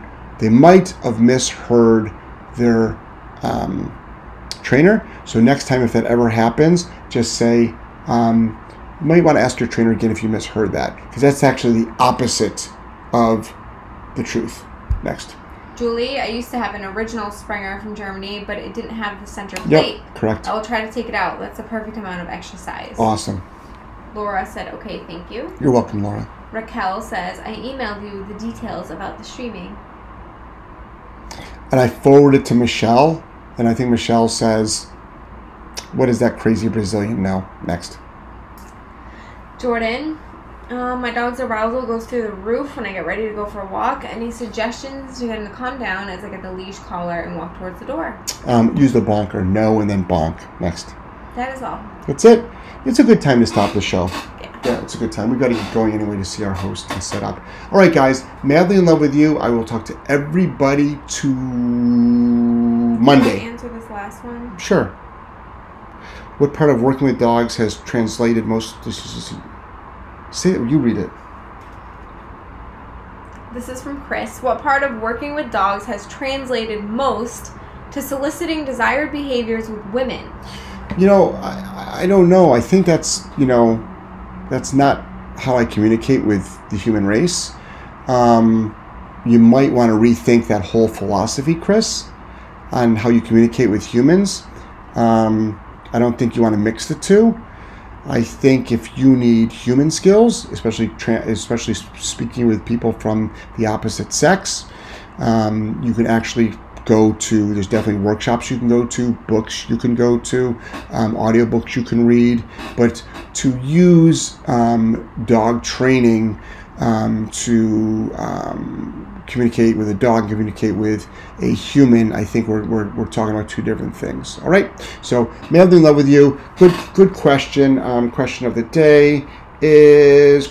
their trainer. So next time if that ever happens, just say, you might want to ask your trainer again if you misheard that, because that's actually the opposite of the truth. Next. Julie, I used to have an original Springer from Germany, but it didn't have the center plate. Yep, correct. I will try to take it out. That's the perfect amount of exercise. Awesome. Laura said, okay, thank you. You're welcome, Laura. Raquel says, I emailed you the details about the streaming. And I forwarded to Michelle, and I think Michelle says, what is that crazy Brazilian now? Next. Jordan, my dog's arousal goes through the roof when I get ready to go for a walk. Any suggestions to get him to calm down as I get the leash collar and walk towards the door? Use the bonker. No, and then bonk. Next. That is all. That's it. It's a good time to stop the show. Yeah, it's a good time. We've got to get going anyway to see our host and set up. All right, guys. Madly in love with you. I will talk to everybody to Monday. Can I answer this last one? Sure. What part of working with dogs has translated most... Say it, you read it. This is from Chris. What part of working with dogs has translated most to soliciting desired behaviors with women? You know, I don't know. I think that's, you know, that's not how I communicate with the human race. You might want to rethink that whole philosophy, Chris, on how you communicate with humans. I don't think you want to mix the two. I think if you need human skills, especially speaking with people from the opposite sex, you can actually go to, there's definitely workshops you can go to, books you can go to, audiobooks you can read, but to use dog training to communicate with a dog, communicate with a human, I think we're talking about two different things. All right, so madly in love with you. Good question. Question of the day is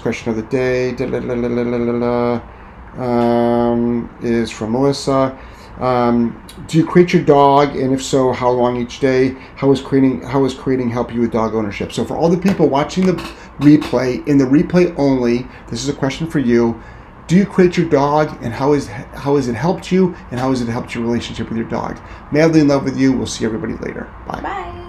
is from Melissa. Do you crate your dog, and if so, how long each day? How is crating help you with dog ownership? So for all the people watching the replay, in the replay only, this is a question for you. Do you crate your dog, and how has it helped you, and how has it helped your relationship with your dog? Madly in love with you. We'll see everybody later. Bye. Bye.